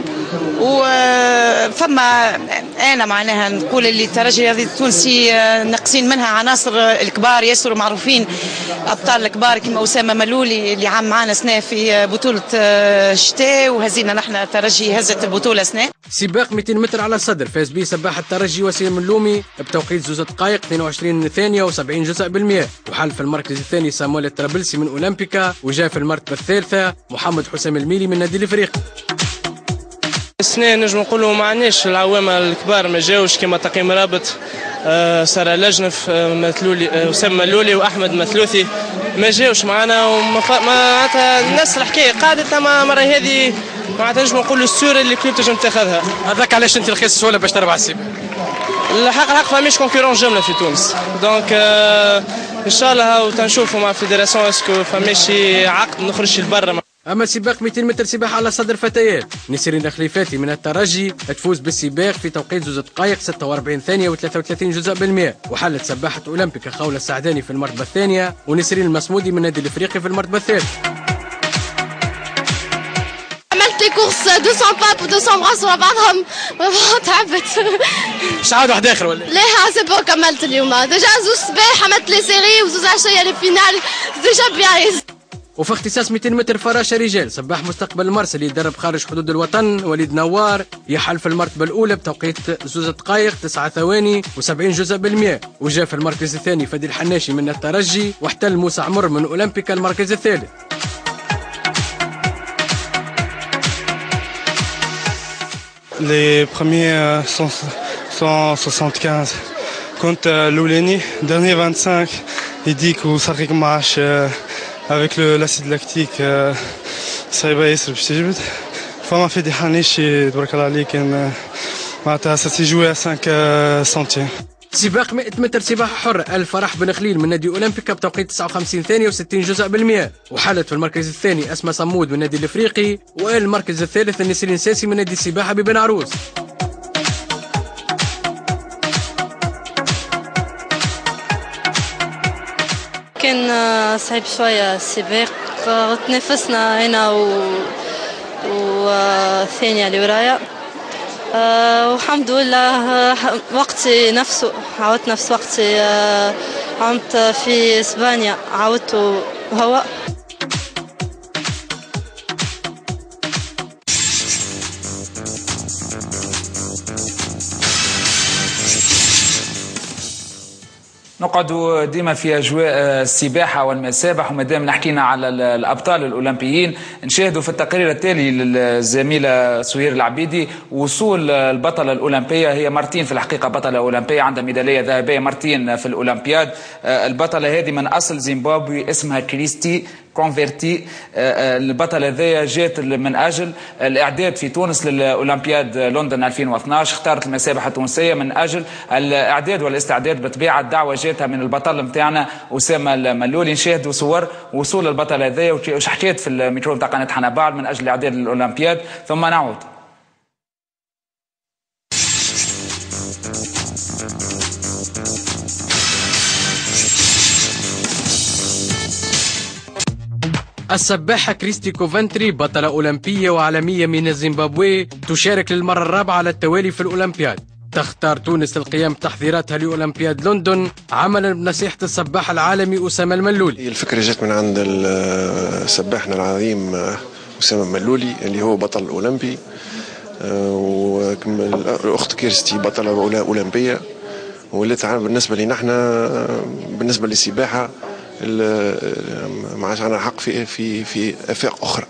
وفما انا معناها نقول اللي الترجي الرياضي التونسي ناقصين منها عناصر الكبار ياسر معروفين، ابطال الكبار كما اسامه ملولي اللي عام معنا سنه في بطوله الشتاء، وهزينا نحن الترجي هزت البطوله سنه. سباق مئتين متر على الصدر فاز به سباح الترجي وسيم اللومي بتوقيت زوز دقائق اثنين وعشرين ثانيه وسبعين جزء بالمئة، وحل في المركز الثاني سامويل الطرابلسي من اولمبيكا، وجاء في المرتبه الثالثه محمد حسام الميلي من نادي الافريقي. السنة نجم نقولوا ما عندناش العوامة الكبار، ما جاوش كما تقي مرابط، آه سارة لجنف، آه مثلولي، آه أسامة ملولي وأحمد مثلوثي ما جاوش معنا، ومعناتها الناس الحكاية قاعدة. أما مرة هذه معناتها نجم نقول السور اللي كلوب تنجم تاخذها. هذاك علاش انت رخيص السهوله باش تربح السباق؟ الحق الحق فماش كونكورون جمله في تونس، دونك آه ان شاء الله وتنشوفوا مع الفيدراسيون اسكو فماش عقد نخرج لبرا. اما سباق مئتين متر سباحه على صدر فتيات، نسرين الخليفاتي من الترجي تفوز بالسباق في توقيت زوز دقائق ستة وأربعين ثانيه وثلاثة وثلاثين جزء بالمئة، وحلت سباحه اولمبيكا خوله السعداني في المرتبه الثانيه، ونسرين المسمودي من النادي الافريقي في المرتبه الثالثه. عملت لي كورس مئتين باب و مئتين براس ورا بعضهم تعبت. مش عاد واحد اخر ولا؟ لا سي بون كملت اليوم ديجا زوز صباح عملت لي سيري وزوز عشيه لي فينال ديجا بيان. وفي اختصاص مئتين متر فراشة رجال سباح مستقبل المرسى اللي يدرب خارج حدود الوطن وليد نوار يحل في المرتبة الأولى بتوقيت زوز دقائق تسعة ثواني وسبعين جزء بالمئة، وجاء في المركز الثاني فادي الحناشي من الترجي، واحتل موسى عمر من أولمبيكا المركز الثالث. Les premiers cent soixante-quinze كنت الأولاني dernier vingt-cinq يديك وصاحبك معاش avec l'acide lactique صعيبة ياسر باش تجبد. فما فادي حناشي تبارك الله عليه كان معناتها سا سي جوي خمسة سنتيم. سباق مئة متر سباحة حرة الفرح بن خليل من نادي أولمبيكا بتوقيت تسعة وخمسين ثانية وستين جزء بالمئة، وحلت في المركز الثاني أسماء صمود من النادي الإفريقي، والمركز الثالث النسرين ساسي من نادي السباحة ببن عروس. كان صعيب شوية السباق، تنافسنا أنا والثانية اللي ورايا، والحمد لله وقتي نفسه عاودت نفس وقتي عمت في اسبانيا عاودته هو. نقعد ديما في اجواء السباحه والمسابح، وما دام نحكينا على الابطال الاولمبيين نشاهدوا في التقرير التالي للزميله سهير العبيدي وصول البطله الاولمبيه، هي مرتين في الحقيقه بطله اولمبيه، عندها ميداليه ذهبيه مرتين في الاولمبياد. البطله هذه من اصل زيمبابوي اسمها كريستي كونفرتي. البطله هذيا جات من اجل الاعداد في تونس للاولمبياد لندن ألفين واثناش، اختارت المسابحه التونسيه من اجل الاعداد والاستعداد بطبيعه. الدعوه جاتها من البطل نتاعنا اسامه الملولي. نشاهدوا صور وصول البطله هذيا وش حكيت في الميكرو نتاع قناه حنبال من اجل الاعداد للاولمبياد، ثم نعود. السباحة كريستي كوفنتري بطلة أولمبية وعالمية من الزيمبابوي تشارك للمرة الرابعة على التوالي في الأولمبياد. تختار تونس للقيام بتحضيراتها لأولمبياد لندن عملا بنصيحة السباح العالمي أسامة الملولي. الفكرة جت من عند سباحنا العظيم أسامة الملولي اللي هو بطل أولمبي، والأخت كريستي بطلة أولمبية، واللي بالنسبة لنا احنا بالنسبة للسباحة ما عادش عندنا حق في في في افاق اخرى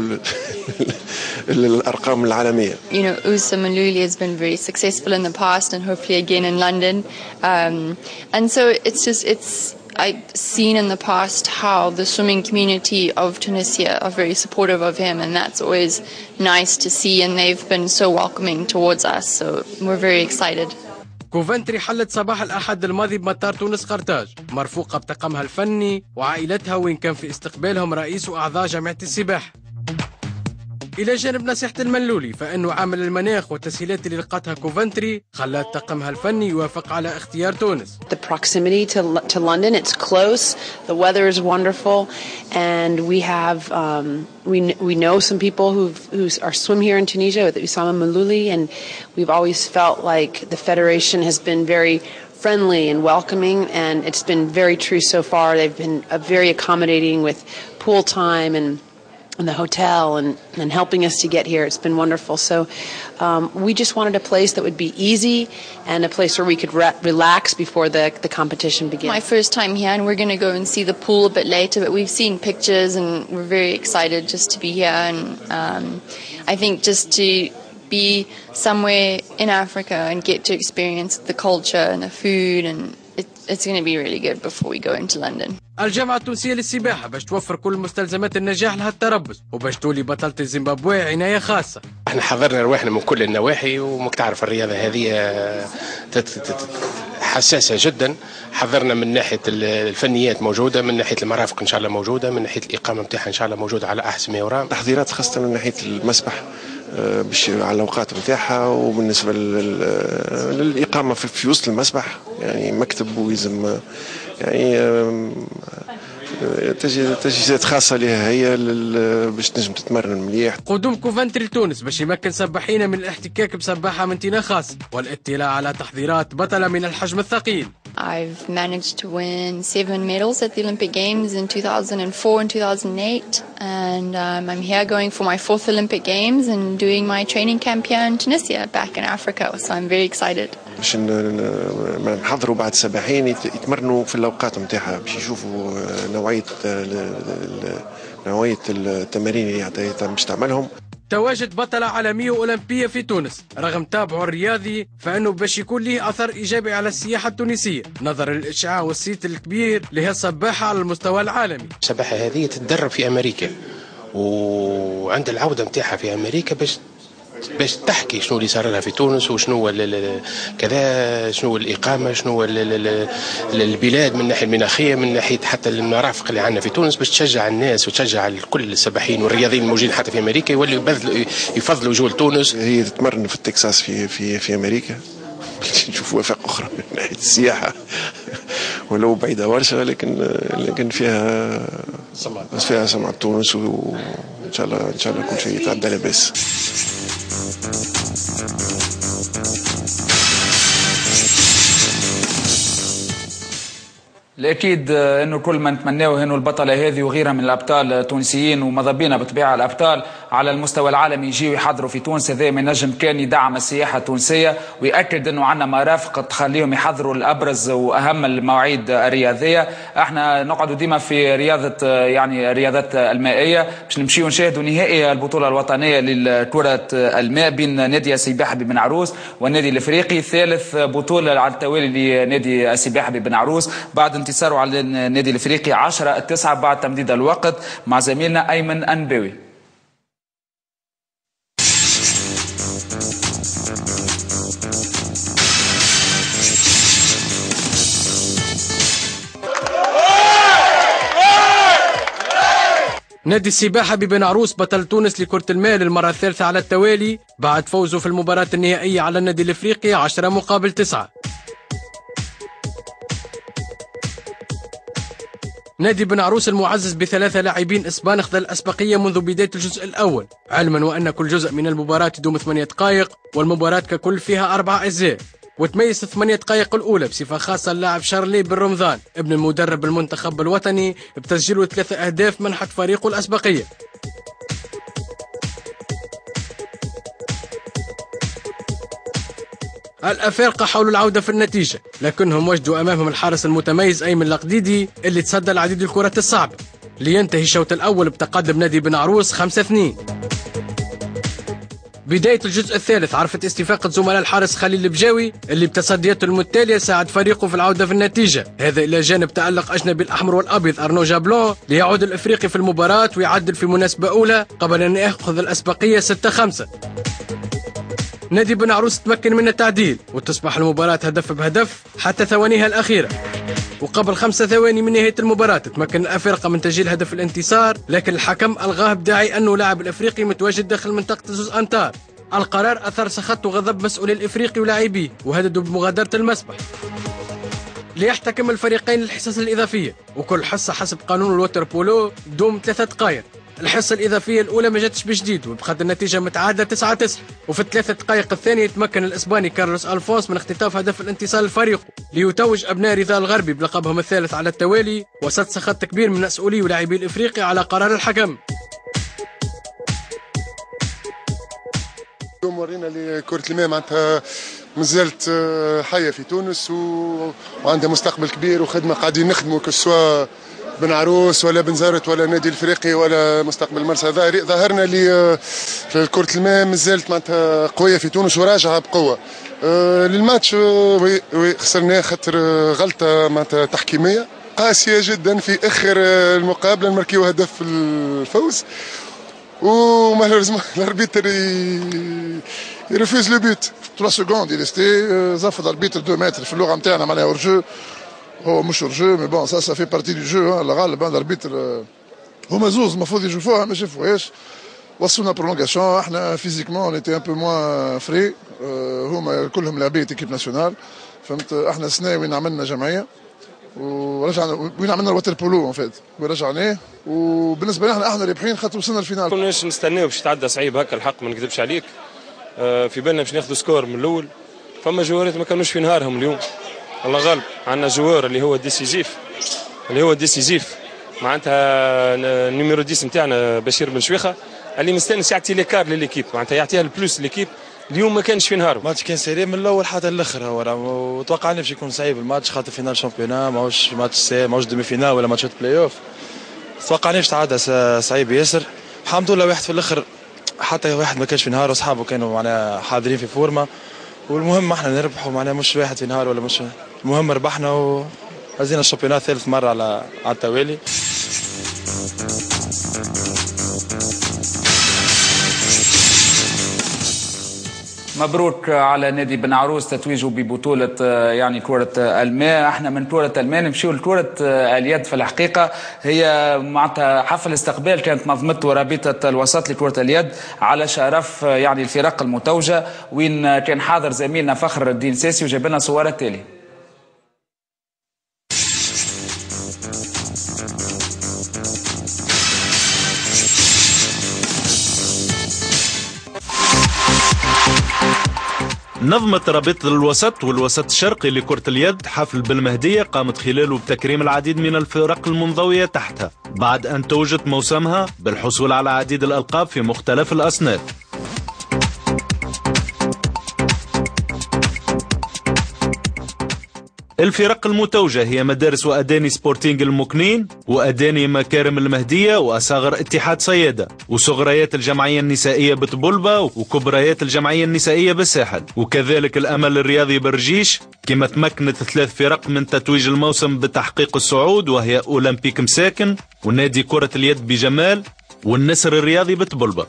الارقام العالميه. You know, Usa Maluli has been very successful in the past and hopefully again in London. Um, and so it's just it's I've seen in the past how the swimming community of Tunisia are very supportive of him, and that's always nice to see, and they've been so welcoming towards us, so we're very excited. كوفنتري حلت صباح الأحد الماضي بمطار تونس قرطاج مرفوقة بطاقمها الفني وعائلتها، وإن كان في استقبالهم رئيس وأعضاء جامعة السباحة. إلى جانب نصيحة الملولي فإنه عامل المناخ والتسهيلات اللي لقاتها كوفنتري خلت طاقمها الفني يوافق على اختيار تونس. The proximity to to London, it's close. The weather is wonderful, and we have um, we we know some people who who are swim here in Tunisia with Usama Maluli, and we've always felt like the federation has been very friendly and welcoming, and it's been very true so far. They've been uh, very accommodating with pool time and and the hotel and, and helping us to get here. It's been wonderful. So um, we just wanted a place that would be easy and a place where we could re relax before the, the competition begins. My first time here, and we're going to go and see the pool a bit later, but we've seen pictures and we're very excited just to be here. And um, I think just to be somewhere in Africa and get to experience the culture and the food, and it, it's going to be really good before we go into London. الجامعة التونسية للسباحة باش توفر كل مستلزمات النجاح لها التربص وباش تولي بطلة الزيمبابوي عناية خاصة. احنا حضرنا رواحنا من كل النواحي ومك تعرف الرياضة هذه حساسة جدا. حضرنا من ناحية الفنيات موجودة، من ناحية المرافق إن شاء الله موجودة، من ناحية الإقامة متاعها إن شاء الله موجودة على أحسن ما يرام. تحضيرات خاصة من ناحية المسبح باش على الأوقات متاعها، وبالنسبة للإقامة في وسط المسبح يعني مكتب ويلزم يعني تجهيزات خاصة لها هي باش تنجم تتمرن مليح. قدوم كوفنتري لتونس باش يمكن سباحين من الاحتكاك بسباحة من طينة خاص والاطلاع على تحضيرات بطلة من الحجم الثقيل. I've managed to win seven medals at the Olympic Games in two thousand four and two thousand eight, and um, I'm here going for my fourth Olympic Games and doing my training camp here in Tunisia, back in Africa. So I'm very excited. باش نحضروا بعض السباحين يتمرنوا في الأوقات نتاعها باش يشوفوا نوعية نوعية التمارين اللي باش تعملهم. تواجد بطلة عالمية وأولمبية في تونس رغم تابعه الرياضي فإنه باش يكون له أثر إيجابي على السياحة التونسية نظرا للإشعاع والصيت الكبير لها السباحة على المستوى العالمي. السباحة هذه تتدرب في أمريكا وعند العودة متاعها في أمريكا باش باش تحكي شنو اللي صار لها في تونس وشنو كذا، شنو الإقامة، شنو البلاد من الناحية المناخية، من ناحية حتى المرافق اللي عندنا في تونس، باش تشجع الناس وتشجع كل السباحين والرياضيين الموجودين حتى في أمريكا يولوا يبذلوا يفضلوا جول تونس. هي تتمرن في تكساس في في في أمريكا باش نشوفوا آفاق أخرى من ناحية السياحة ولو بعيدة برشا، لكن لكن فيها فيها سمعة تونس وإن شاء الله إن شاء الله كل شيء يتعدى لاباس. الأكيد أنه كل ما نتمناه أنه البطلة هذه وغيرها من الأبطال التونسيين وماذا بينا بالطبيعة الأبطال على المستوى العالمي يجيوا يحضروا في تونس. هذا ما ينجم كان يدعم السياحة التونسية ويأكد أنه عندنا مرافق تخليهم يحضروا الأبرز وأهم المواعيد الرياضية. احنا نقعدوا ديما في رياضة يعني الرياضات المائية باش نمشيو نشاهدوا نهائي البطولة الوطنية لكرة الماء بين نادي السباحة ببن عروس والنادي الإفريقي، ثالث بطولة على التوالي لنادي السباحة ببن عروس بعد انتصاره على النادي الافريقي عشرة تسعة بعد تمديد الوقت مع زميلنا ايمن انباوي. نادي السباحة ببن عروس بطل تونس لكرة الماء للمرة الثالثة على التوالي بعد فوزه في المباراة النهائية على النادي الافريقي عشرة مقابل تسعة. نادي بن عروس المعزز بثلاثة لاعبين اسبان اخذ الاسبقية منذ بداية الجزء الاول، علما وان كل جزء من المباراة يدوم ثمانية دقائق والمباراة ككل فيها اربع اجزاء. وتميز الثمانية دقائق الاولى بصفة خاصة اللاعب شارلي بن رمضان ابن المدرب المنتخب الوطني بتسجيله ثلاثة اهداف منحت فريقه الاسبقية. الأفارقة حاولوا العودة في النتيجة لكنهم وجدوا أمامهم الحارس المتميز أيمن القديدي اللي تصدى العديد الكرات الصعبة لينتهي الشوط الأول بتقدم نادي بن عروس خمسة اثنين. بداية الجزء الثالث عرفت استفاقة زملاء الحارس خليل البجاوي اللي بتصدياته المتالية ساعد فريقه في العودة في النتيجة، هذا إلى جانب تألق أجنبي الأحمر والأبيض أرنو جابلون ليعود الإفريقي في المباراة ويعدل في مناسبة أولى قبل أن يأخذ الأسبقية ستة خمسة. نادي بن عروس تمكن من التعديل وتصبح المباراة هدف بهدف حتى ثوانيها الأخيرة، وقبل خمسة ثواني من نهاية المباراة تمكن الأفارقة من تسجيل هدف الانتصار لكن الحكم ألغاه بداعي أنه لاعب الإفريقي متواجد داخل منطقة زوز أمتار. القرار أثار سخط وغضب مسؤولي الإفريقي ولاعبيه وهددوا بمغادرة المسبح. ليحتكم الفريقين الحصص الإضافية وكل حصة حسب قانون الوتر بولو دوم ثلاثة دقائق. الحصة الإضافية الأولى ما جاتش بجديد وبقت النتيجة متعادلة تسعة تسعة، وفي الثلاثة دقائق الثانية تمكن الإسباني كارلوس ألفونس من اختطاف هدف الانتصار لفريقه ليتوج أبناء رضا الغربي بلقبهم الثالث على التوالي، وسط سخط كبير من مسؤولي ولاعبي الإفريقي على قرار الحكم. اليوم ورينا لكرة الماء معناتها مازالت حية في تونس و... وعندها مستقبل كبير وخدمة قاعدين نخدموا كسوا بن عروس ولا بن زارت ولا نادي الافريقي ولا مستقبل مرسى ظهرنا لي كرة الماء مازالت معناتها قوية في تونس وراجعة بقوة. للماتش وي وي خسرناه خاطر غلطة معناتها تحكيمية قاسيه جدا في اخر المقابله نماركيو هدف الفوز ومالوريزمون الاربيتر يرفيز لو بوت ثلاثة سكوند يريستي زفض الاربيتر اثنين متر في اللغه نتاعنا معناها اورجو هو مش اورجو مي بون سا سا في بارتي دو جو الغالب الاربيتر هما زوز المفروض يشوفوها ما شافوهاش وصلنا برولونغاسيون احنا فيزيكمون ايتي ان بو موان فري هما كلهم لاعبين ايكيب ناسيونال فهمت احنا سنه وين عملنا جمعيه ورجعنا وين عملنا الوتر بولو اون فيت ورجعناه وبالنسبه لنا احنا رابحين خاطر وصلنا الفينال. كناش نستناو باش يتعدى صعيب هكا الحق ما نكذبش عليك في بالنا باش ناخذوا سكور من الاول فما جوارات ما كانوش في نهارهم اليوم الله غالب عندنا جوار اللي هو ديسيزيف اللي هو ديسيزيف معناتها النيميرو عشرة نتاعنا بشير بن شويخه اللي مستانس يعطي ليكار لليكيب معناتها يعطيها البلوس ليكيب اليوم ما كانش في نهار. الماتش كان سيري من الاول حتى الاخر هو وتوقعنا باش يكون صعيب الماتش خاطر فينال شامبيونا ماهوش ماتش سي ماهوش دومي فينال ولا ماتشات بلاي اوف توقعناش تعدى صعيب ياسر الحمد لله واحد في الاخر حتى واحد ما كانش في نهار واصحابه كانوا معناها حاضرين في فورما والمهم احنا نربحوا معناها مش واحد في نهار ولا مش المهم ربحنا وهزينا الشامبيونا ثالث مره على على التوالي. مبروك على نادي بن عروس تتويجه ببطولة يعني كرة الماء. احنا من كرة الماء نمشيو لكرة اليد. في الحقيقة هي معناتها حفل استقبال كانت نظمته رابطة الوسط لكرة اليد على شرف يعني الفرق المتوجة وين كان حاضر زميلنا فخر الدين ساسي وجاب لنا صور التالي. نظمت رابطة الوسط والوسط الشرقي لكرة اليد حفل بالمهدية قامت خلاله بتكريم العديد من الفرق المنضوية تحتها بعد أن توجت موسمها بالحصول على عديد الألقاب في مختلف الأصناف. الفرق المتوجة هي مدارس وأداني سبورتينج المكنين وأداني مكارم المهدية وأصاغر اتحاد صيادة وصغريات الجمعية النسائية بطبلبة وكبريات الجمعية النسائية بالساحل وكذلك الأمل الرياضي برجيش كما تمكنت ثلاث فرق من تتويج الموسم بتحقيق الصعود وهي أولمبيك مساكن ونادي كرة اليد بجمال والنسر الرياضي بطبلبة.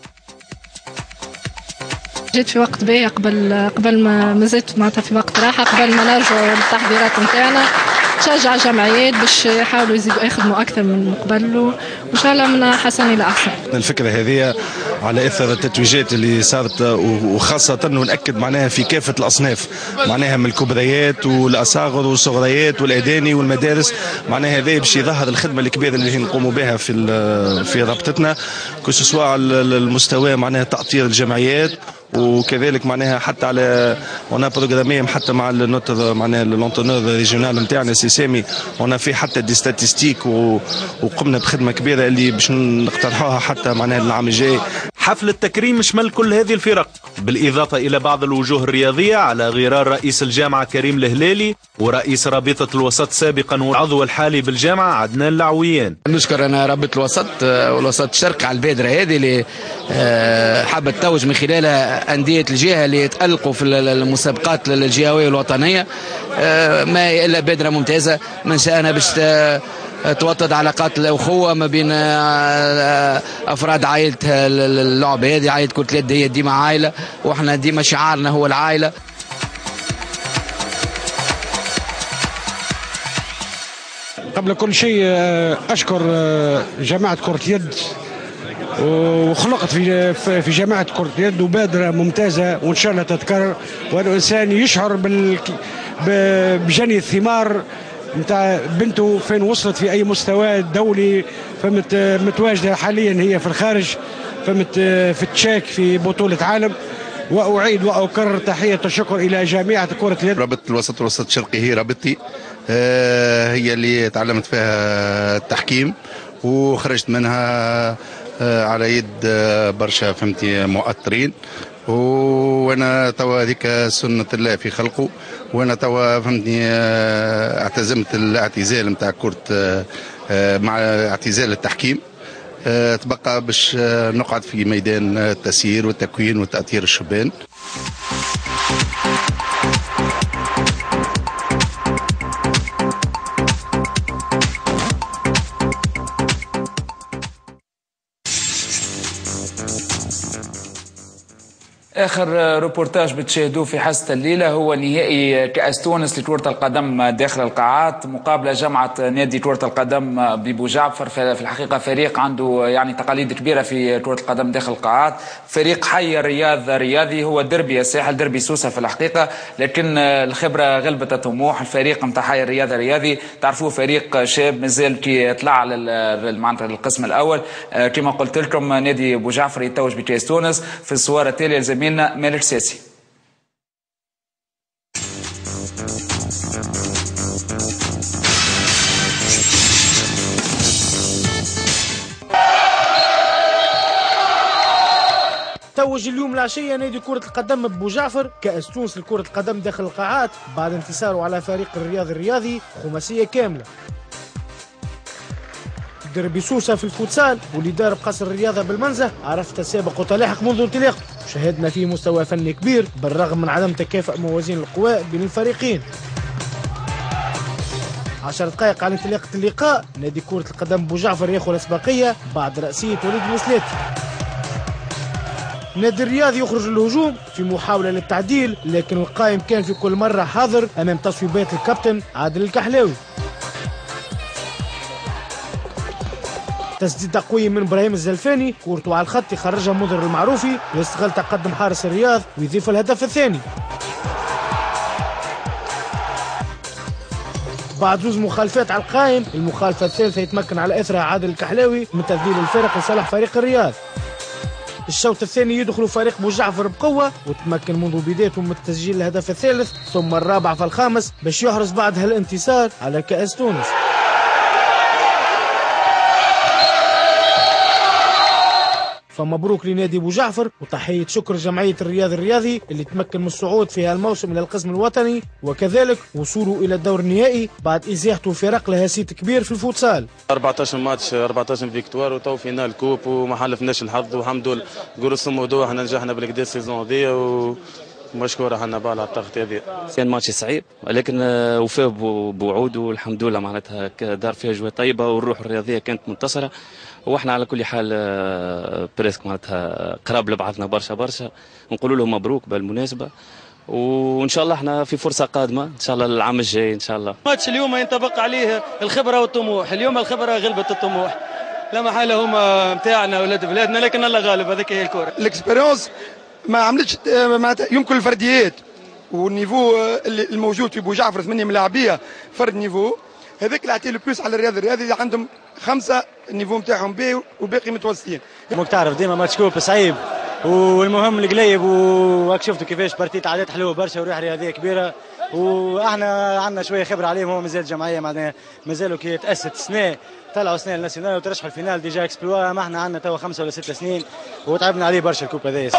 جيت في وقت باهي قبل قبل ما مازلت معناتها في وقت راحه قبل ما نرجعوا للتحضيرات نتاعنا تشجع جمعيات باش يحاولوا يزيدوا يخدموا اكثر من قبل وان شاء الله من حسن الى احسن. الفكره هذه على اثر التتويجات اللي صارت وخاصه نؤكد معناها في كافه الاصناف معناها من الكبريات والاصاغر والصغريات والاداني والمدارس معناها هذا باش يظهر الخدمه الكبيره اللي نقوموا بها في في رابطتنا كسوا على المستوى معناها تاطير الجمعيات وكذلك معناها حتى على وانا بروغرامي حتى مع النوتر معناها لونتونور ريجيونال نتاعنا سي سامي وانا في حتى دي ستاتستيك وقمنا بخدمه كبيره اللي باش نقترحوها حتى معناها العام الجاي. حفل التكريم شمل كل هذه الفرق بالإضافة إلى بعض الوجوه الرياضية على غرار رئيس الجامعة كريم الهلالي ورئيس رابطة الوسط سابقا والعضو الحالي بالجامعة عدنان العويان. نشكر أنا رابطة الوسط والوسط الشرقي على البادرة هذه اللي حابة تتوج من خلالها أندية الجهة اللي يتألقوا في المسابقات الجهوية والوطنية ما إلا بادرة ممتازة. من شأنها باش توطد علاقات الأخوة ما بين أفراد عائلة اللعبة هذه. عائلة كرة اليد هي ديما عائلة وإحنا ديما شعارنا هو العائلة. قبل كل شيء أشكر جماعة كرة اليد وخلقت في في جماعة كرة اليد وبادرة ممتازة وإن شاء الله تتكرر والإنسان يشعر بجني الثمار نتاع بنته فين وصلت في اي مستوى دولي فمت متواجده حاليا هي في الخارج فمت في التشاك في بطوله عالم. واعيد واكرر تحيه الشكر الى جامعه كره اليد. رابطه الوسط والوسط الشرقي هي رابطتي آه هي اللي تعلمت فيها التحكيم وخرجت منها آه على يد آه برشا فهمتي مؤطرين وانا توا هذيك سنه الله في خلقه وانا توا فهمتني اعتزمت الاعتزال نتاع كره مع اعتزال التحكيم تبقى باش نقعد في ميدان التسيير والتكوين وتأطير الشبان. آخر روبورتاج بتشاهدوه في حصة الليلة هو نهائي كأس تونس لكرة القدم داخل القاعات، مقابلة جمعة نادي كرة القدم ببو جعفر. في الحقيقة فريق عنده يعني تقاليد كبيرة في كرة القدم داخل القاعات، فريق حي رياض رياضي، هو دربي الساحل، دربي سوسة في الحقيقة، لكن الخبرة غلبت الطموح. الفريق نتاع حي الرياض الرياضي تعرفوه فريق شاب مازال كي طلع معناتها للقسم الأول. كما قلت لكم نادي بو جعفر يتوج بكأس تونس. في الصور التالية زميلنا مالك ساسي. توج اليوم العشية نادي كرة القدم ببو جعفر كأس تونس لكرة القدم داخل القاعات بعد انتصاره على فريق الرياض الرياضي خماسية كاملة. دربي سوسة في الفوتسال واللي دار بقصر الرياضة بالمنزه عرف تسابق وتلاحق منذ انطلاقه، شهدنا فيه مستوى فني كبير بالرغم من عدم تكافؤ موازين القوى بين الفريقين. عشر دقائق على انطلاقة اللقاء نادي كرة القدم بو جعفر ياخذ الاسبقية بعد رأسية وليد الوسلاتي. نادي الرياض يخرج للهجوم في محاولة للتعديل، لكن القائم كان في كل مرة حاضر أمام تصويبات الكابتن عادل الكحلاوي. تسديدة قوية من ابراهيم الزلفاني، كورته على الخط يخرجها مضر المعروفي ويستغل تقدم حارس الرياض ويضيف الهدف الثاني. بعد زوز مخالفات على القائم، المخالفة الثالثة يتمكن على اثرها عادل الكحلاوي من تبديل الفارق لصالح فريق الرياض. الشوط الثاني يدخل فريق بو جعفر بقوة وتمكن منذ بدايته من تسجيل الهدف الثالث ثم الرابع فالخامس باش يحرز بعدها الانتصار على كأس تونس. فمبروك لنادي بو جعفر وتحية شكر جمعية الرياض الرياضي اللي تمكن من الصعود في هالموسم إلى القسم الوطني وكذلك وصوله إلى الدور النهائي بعد إزاحته في رقله هسيت كبير في الفوتسال. أربعطاش ماتش أربعطاش فيكتوار وتو فينال كوب وما حلفناش الحظ والحمد لله قرص الموضوع احنا نجحنا بالكدا السيزون هذيا و مشكورة حنا بقى على الضغط هذه. كان ماتش صعيب ولكن وفاء بوعوده والحمد لله معناتها دار فيها جوه طيبة والروح الرياضية كانت منتصرة واحنا على كل حال بريسك معناتها قراب لبعضنا برشا برشا، نقولوا لهم مبروك بالمناسبة وان شاء الله احنا في فرصة قادمة ان شاء الله العام الجاي ان شاء الله. ماتش اليوم ينطبق عليه الخبرة والطموح، اليوم الخبرة غلبت الطموح، لا محالة هما نتاعنا ولاد بلادنا لكن الله غالب، هذيك هي الكرة. الاكسبيريونس ما عملتش معناتها يمكن الفرديات والنيفو الموجود في بو جعفر ثمانية ملاعبيه فرد نيفو هذاك اللي عطيه البلوس على الرياض الرياضي اللي عندهم خمسه النيفو نتاعهم باهي وباقي متوسطين. ماك تعرف ديما ماتش كوب صعيب والمهم القليب وراك شفتوا كيفاش بارتيت عادات حلوه برشا وروح رياضيه كبيره واحنا عندنا شويه خبره عليهم، هو مازال جمعيه معناها مازالوا كي تاسست سنه طلعوا سنه الناسيونال وترشحوا الفينال ديجا اكسبلوا، ما احنا عندنا توا خمسه ولا ست سنين وتعبنا عليه برشا الكوب هذايا.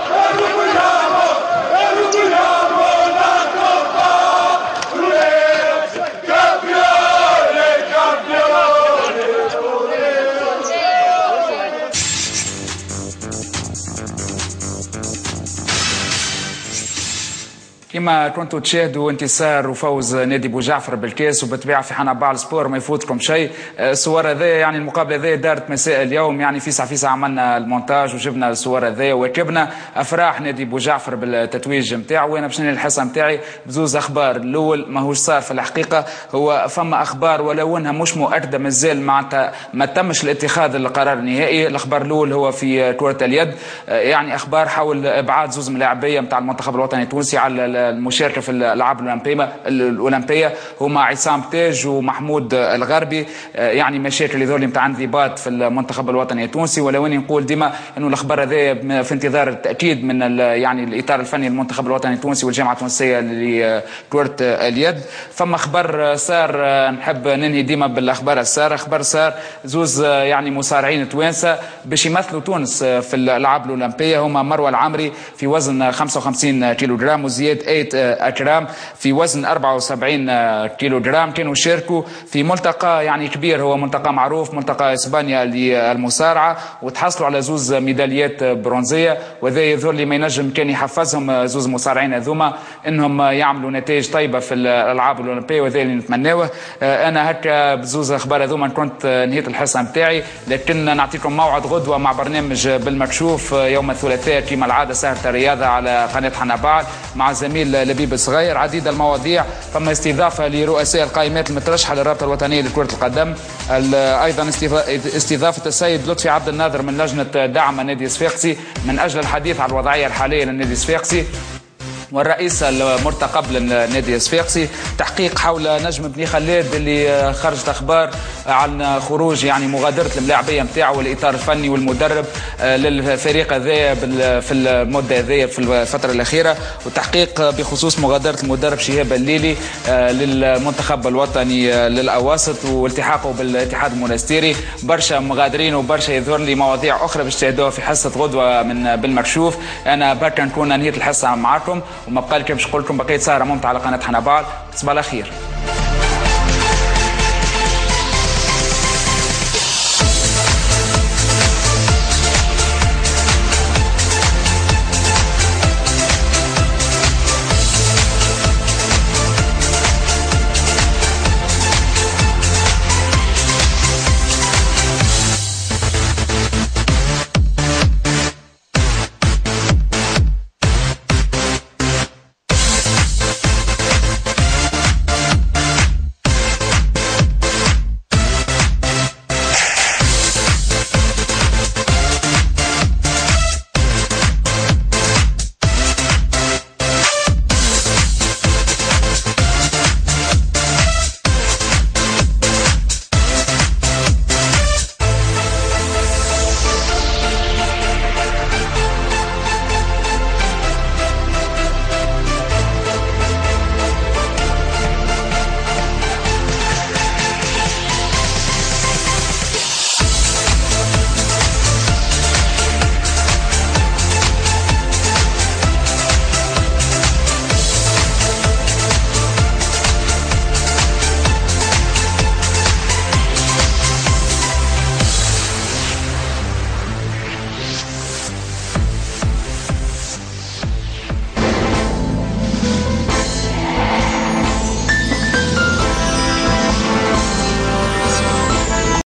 كما كنتوا تشاهدوا انتصار وفوز نادي بو جعفر بالكاس وبالطبيعه في حنا باع السبور ما يفوتكم شيء. الصور هذيا يعني المقابله هذيا دارت مساء اليوم يعني فيسع فيسع عملنا المونتاج وجبنا الصور هذيا وكبنا افراح نادي بو جعفر بالتتويج نتاعو. وانا باش ننهي الحصه نتاعي بزوز اخبار. الاول ماهوش صار في الحقيقه، هو فما اخبار ولو انها مش مؤكده مازال معناتها ما تمش الاتخاذ القرار النهائي. الاخبار الاول هو في كره اليد، يعني اخبار حول ابعاد زوز ملاعبيه نتاع المنتخب الوطني التونسي على المشاركه في الالعاب الاولمبيه الاولمبيه هما عصام تاج ومحمود الغربي. يعني مشاكل هذول نتاع انضباط في المنتخب الوطني التونسي، ولو اني نقول ديما انه الاخبار هذه في انتظار التاكيد من يعني الاطار الفني للمنتخب الوطني التونسي والجامعه التونسيه لكره اليد. فما خبر صار نحب ننهي ديما بالاخبار الساره. خبر صار زوز يعني مصارعين توانسه باش يمثلوا تونس في الالعاب الاولمبيه هما مروه العمري في وزن خمسة وخمسين كيلوغرام وزياد ايد مئة جرام في وزن أربعة وسبعين كيلو جرام. كانوا يشاركوا في ملتقى يعني كبير، هو ملتقى معروف، ملتقى اسبانيا للمصارعه، وتحصلوا على زوز ميداليات برونزيه، وهذا يظهر لي ما ينجم كان يحفزهم زوز مصارعين هذوما انهم يعملوا نتائج طيبه في الالعاب الاولمبيه، وهذا اللي نتمناوه. انا هكا بزوز اخبار هذوما كنت نهيت الحصه نتاعي، لكن نعطيكم موعد غدوه مع برنامج بالمكشوف يوم الثلاثاء كما العاده سهره الرياضه على قناه حنابال مع زميل لبيب الصغير. عديد المواضيع، فما استضافه لرؤساء القائمات المترشحه للرابطه الوطنيه لكره القدم، ايضا استضافه السيد لطفي عبد الناظر من لجنه دعم النادي الصفاقسي من اجل الحديث عن الوضعيه الحاليه للنادي الصفاقسي، والرئيس المرتقب للنادي الصفاقسي، تحقيق حول نجم بن خلاد اللي خرجت اخبار عن خروج يعني مغادره الملاعبيه نتاعو والاطار الفني والمدرب للفريق هذايا في المده هذيا في الفتره الاخيره، والتحقيق بخصوص مغادره المدرب شهاب الليلي للمنتخب الوطني للاواسط والتحاقه بالاتحاد المونستيري. برشا مغادرين وبرشا يظهر لي مواضيع اخرى باش تشاهدوها في حصه غدوه من بالمكشوف. انا بركا نكون انهيت الحصه معكم، وما بقى لي باش نقول لكم بقيه سهره ممتعه على قناه حنابال. تصبحوا على خير.